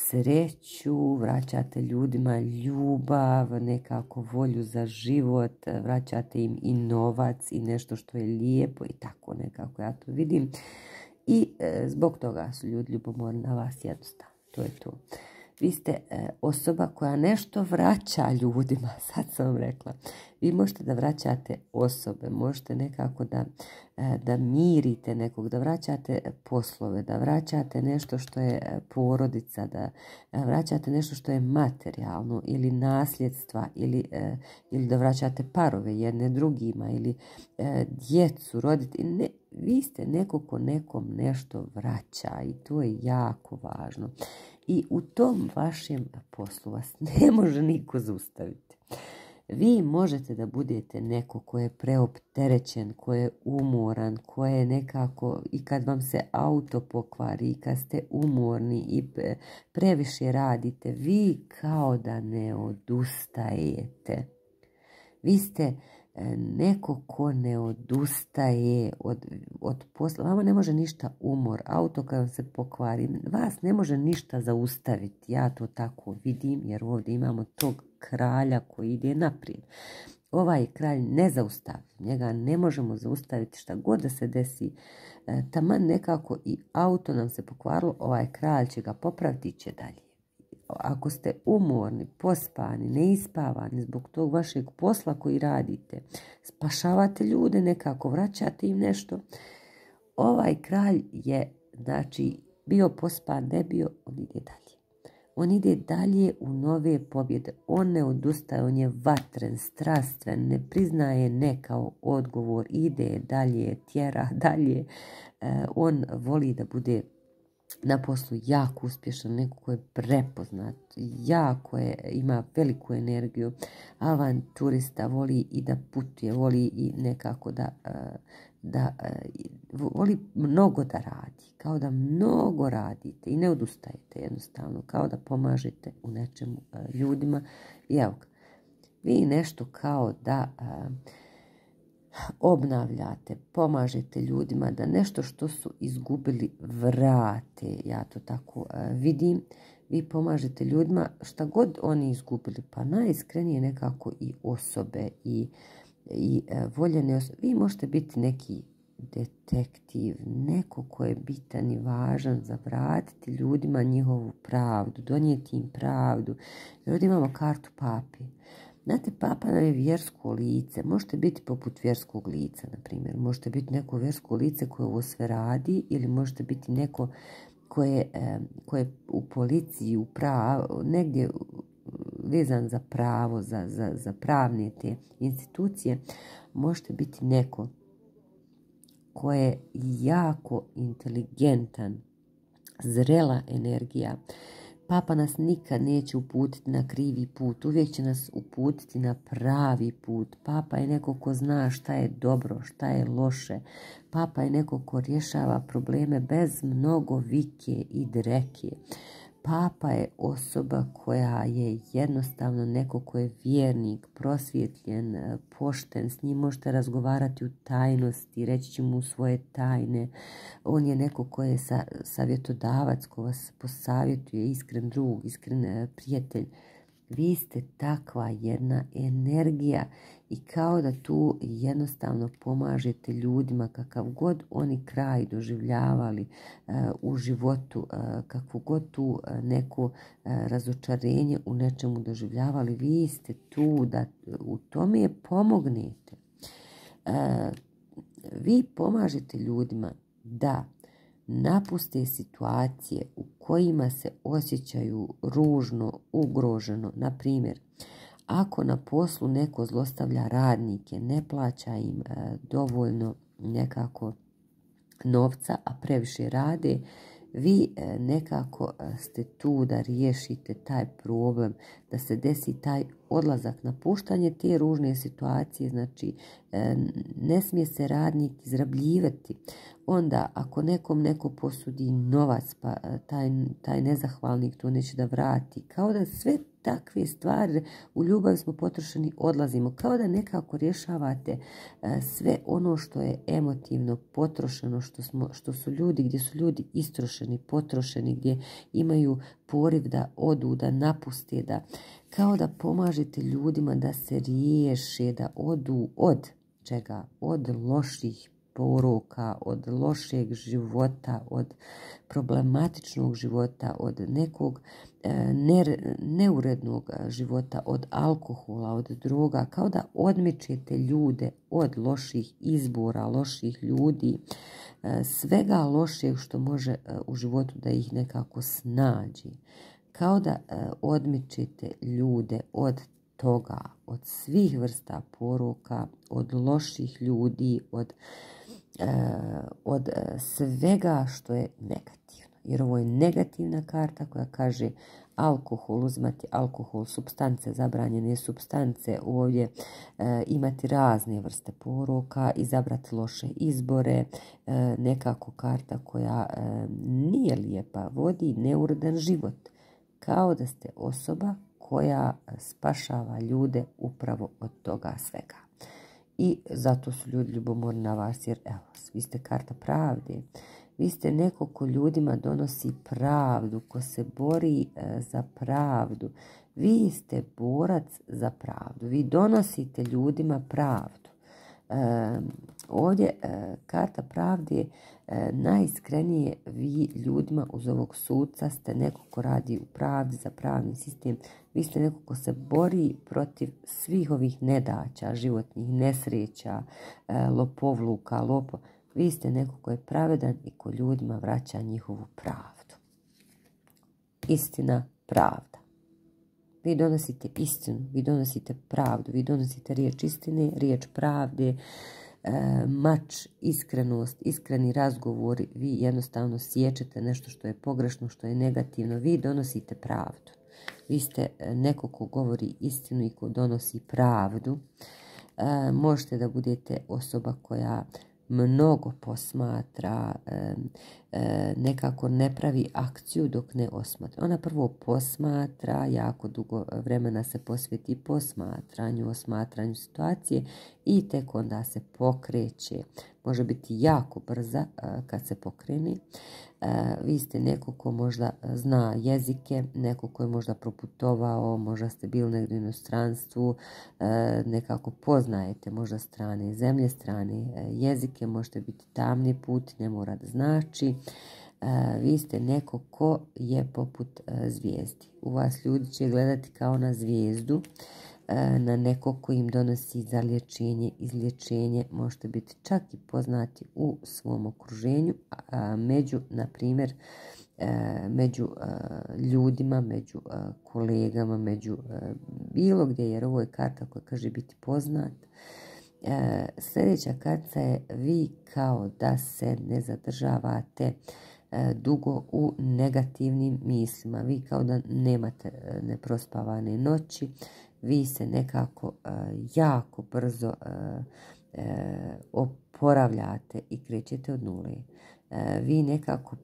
Speaker 1: sreću, vraćate ljudima ljubav, nekako volju za život, vraćate im i novac i nešto što je lijepo i tako nekako ja to vidim. I zbog toga su ljudi ljubomorni na vas, jednostavno. To je to. Vi ste osoba koja nešto vraća ljudima, sad sam vam rekla. Vi možete da vraćate osobe, možete nekako da mirite nekog, da vraćate poslove, da vraćate nešto što je porodica, da vraćate nešto što je materijalno ili nasljedstva, ili da vraćate parove jedne drugima, ili djecu, roditelji. Vi ste neko ko nekom nešto vraća i to je jako važno. I u tom vašem poslu vas ne može niko zaustaviti. Vi možete da budete neko ko je preopterećen, ko je umoran, ko je nekako, i kad vam se auto pokvari, i kad ste umorni i previše radite, vi kao da ne odustajete. Vi ste neko ko ne odustaje od posla. Vama ne može ništa umor. Auto kad vam se pokvari, vas ne može ništa zaustaviti. Ja to tako vidim, jer ovdje imamo tog kralja koji ide naprijed. Ovaj kralj ne zaustavi. Njega ne možemo zaustaviti šta god da se desi. Taman nekako i auto nam se pokvarilo, ovaj kralj će ga popraviti i će dalje. Ako ste umorni, pospani, neispavani zbog tog vašeg posla koji radite, spašavate ljude nekako, vraćate im nešto, ovaj kralj je, znači, bio pospan, ne bio, on ide dalje. On ide dalje u nove pobjede. On ne odustaje, on je vatren, strastven, ne priznaje ne kao odgovor, ide dalje, tjera dalje. On voli da bude na poslu jako uspješan, neko ko je prepoznat, jako ima veliku energiju, avanturista, voli i da putuje, voli i nekako voli mnogo da radi, kao da mnogo radite i ne odustajete jednostavno, kao da pomažete u nečemu ljudima. I evo, vi nešto kao da obnavljate, pomažete ljudima da nešto što su izgubili vrate. Ja to tako vidim. Vi pomažete ljudima šta god oni izgubili, pa najiskrenije nekako i osobe i voljene osobe. Vi možete biti neki detektiv, neko ko je bitan i važan za vratiti ljudima njihovu pravdu, donijeti im pravdu. Jer ovdje imamo kartu papi. Znate, papa nam je vjersko lice. Možete biti poput vjerskog lica, na primjer. Možete biti neko vjersko lice koje ovo sve radi, ili možete biti neko koje u policiji, negdje vezan za pravo, za pravne te institucije. Možete biti neko ko je jako inteligentan, zrela energija. Papa nas nikad neće uputiti na krivi put, uvijek će nas uputiti na pravi put. Papa je neko ko zna šta je dobro, šta je loše. Papa je neko ko rješava probleme bez mnogo vike i dreke. Papa je osoba koja je jednostavno neko ko je vjernik, prosvjetljen, pošten, s njim možete razgovarati u tajnosti, reći će mu svoje tajne. On je neko ko je savjetodavac, ko vas posavjetuje, iskren drug, iskren prijatelj. Vi ste takva jedna energija i kao da tu jednostavno pomažete ljudima kakav god oni kraj doživljavali u životu, kakvu god tu neko razočarenje u nečemu doživljavali, vi ste tu da u tome je pomognete. Vi pomažete ljudima da napuste situacije u kojima se osjećaju ružno, ugroženo. Na primjer, ako na poslu neko zlostavlja radnike, ne plaća im dovoljno nekako novca, a previše rade, vi nekako ste tu da riješite taj problem, da se desi taj odlazak, napuštanje te ružne situacije. Znači, ne smije se radnik izrabljivati. Onda, ako nekom neko posudi novac, pa taj nezahvalnik to neće da vrati. Kao da sve takve stvari, u ljubavi smo potrošeni, odlazimo. Kao da nekako rješavate sve ono što je emotivno potrošeno, što su ljudi, gdje su ljudi istrošeni, potrošeni, gdje imaju poriv da odu, da napuste, kao da pomažete ljudima da se riješe, da odu od čega? Od loših poroka, od lošeg života, od problematičnog života, od nekog neurednog života, od alkohola, od droga, kao da odmičete ljude od loših izbora, loših ljudi, svega lošeg što može u životu da ih nekako snađi. Kao da odmičete ljude od toga, od svih vrsta poroka, od loših ljudi, od svega što je negativno. Jer ovo je negativna karta koja kaže alkohol, uzmati alkohol, supstance, zabranjene supstance, ovdje imati razne vrste poroka, izabrati loše izbore, nekako karta koja nije lijepa, vodi neuredan život. Kao da ste osoba koja spašava ljude upravo od toga svega. I zato su ljudi ljubomorni na vas, jer evo, vi ste karta pravde. Vi ste neko ko ljudima donosi pravdu, ko se bori za pravdu. Vi ste borac za pravdu. Vi donosite ljudima pravdu. Ovdje karta pravde najiskrenije vi ljudima uz ovog suca ste neko ko radi u pravdi za pravni sistem. Vi ste neko ko se bori protiv svih ovih nedaća, životnih nesreća, lopovluka, Vi ste neko ko je pravedan i ko ljudima vraća njihovu pravdu. Istina, pravda. Vi donosite istinu, vi donosite pravdu, vi donosite riječ istine, riječ pravde, mač, iskrenost, iskreni razgovori. Vi jednostavno siječete nešto što je pogrešno, što je negativno. Vi donosite pravdu. Vi ste neko ko govori istinu i ko donosi pravdu. Možete da budete osoba koja mnogo posmatra, nekako ne pravi akciju dok ne osmatra. Ona prvo posmatra, jako dugo vremena se posveti posmatranju, osmatranju situacije i tek onda se pokreće. Može biti jako brza kad se pokrene. Vi ste neko ko možda zna jezike, neko ko je možda proputovao, možda ste bili negdje u inostranstvu, nekako poznajete možda strane zemlje, strane jezike, možete biti tamni put, ne mora da znači. Vi ste neko ko je poput zvijezdi. U vas ljudi će gledati kao na zvijezdu, na neko ko im donosi zaliječenje, izlječenje, možete biti čak i poznati u svom okruženju, među, na primjer, među ljudima, među kolegama, među bilo gdje, jer ovo je karta koja kaže biti poznat. Sljedeća karta je vi kao da se ne zadržavate dugo u negativnim mislima, vi kao da nemate neprospavane noći, vi se nekako jako brzo oporavljate i krećete od nule. Vi nekako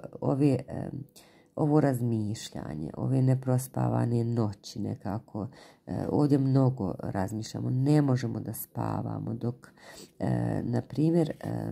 Speaker 1: ovo razmišljanje, ove neprospavane noći nekako, ovdje mnogo razmišljamo, ne možemo da spavamo dok, na primjer,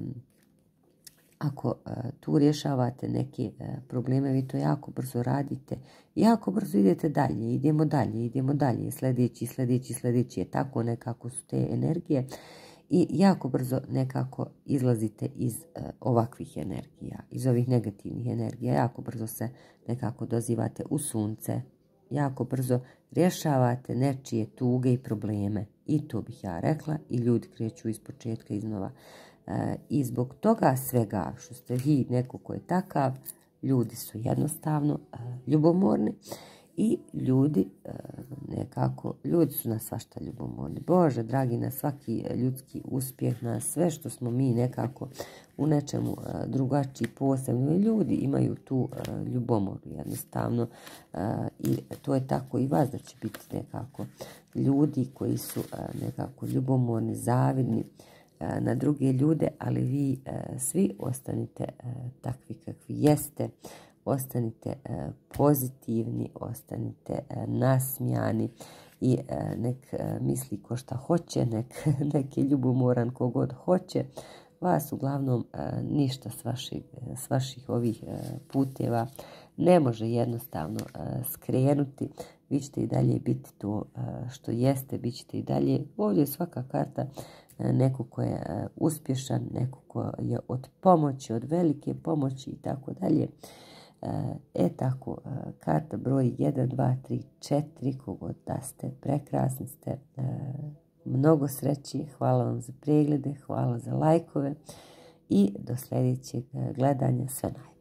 Speaker 1: ako tu rješavate neke probleme, vi to jako brzo radite, jako brzo idete dalje, idemo dalje, sljedeći je tako nekako su te energije i jako brzo nekako izlazite iz ovakvih energija, iz ovih negativnih energija, jako brzo se nekako dozivate u sunce, jako brzo rješavate nečije tuge i probleme i to bih ja rekla i ljudi kreću iz početka iznova. I zbog toga svega što ste vi neko ko je takav, ljudi su jednostavno ljubomorni i ljudi ljudi su na svašta ljubomorni. Bože dragi, na svaki ljudski uspjeh, na sve što smo mi nekako u nečemu drugačiji, posebni. Ljudi imaju tu ljubomoru jednostavno i to je tako i vas da će biti nekako ljudi koji su nekako ljubomorni, zavidni na druge ljude, ali vi svi ostanite takvi kakvi jeste, ostanite pozitivni, ostanite nasmijani i nek misli ko šta hoće, nek je ljubomoran kogod hoće, vas uglavnom ništa s vaših ovih puteva ne može jednostavno skrenuti. Vi ćete i dalje biti to što jeste, bit ćete i dalje. Ovdje je svaka karta neko ko je uspješan, neko ko je od pomoći, od velike pomoći i tako dalje. Tako, karta broj 1, 2, 3, 4, kogod da ste, prekrasni ste, mnogo sreći, hvala vam za preglede, hvala za lajkove i do sljedećeg gledanja, sve najbolje.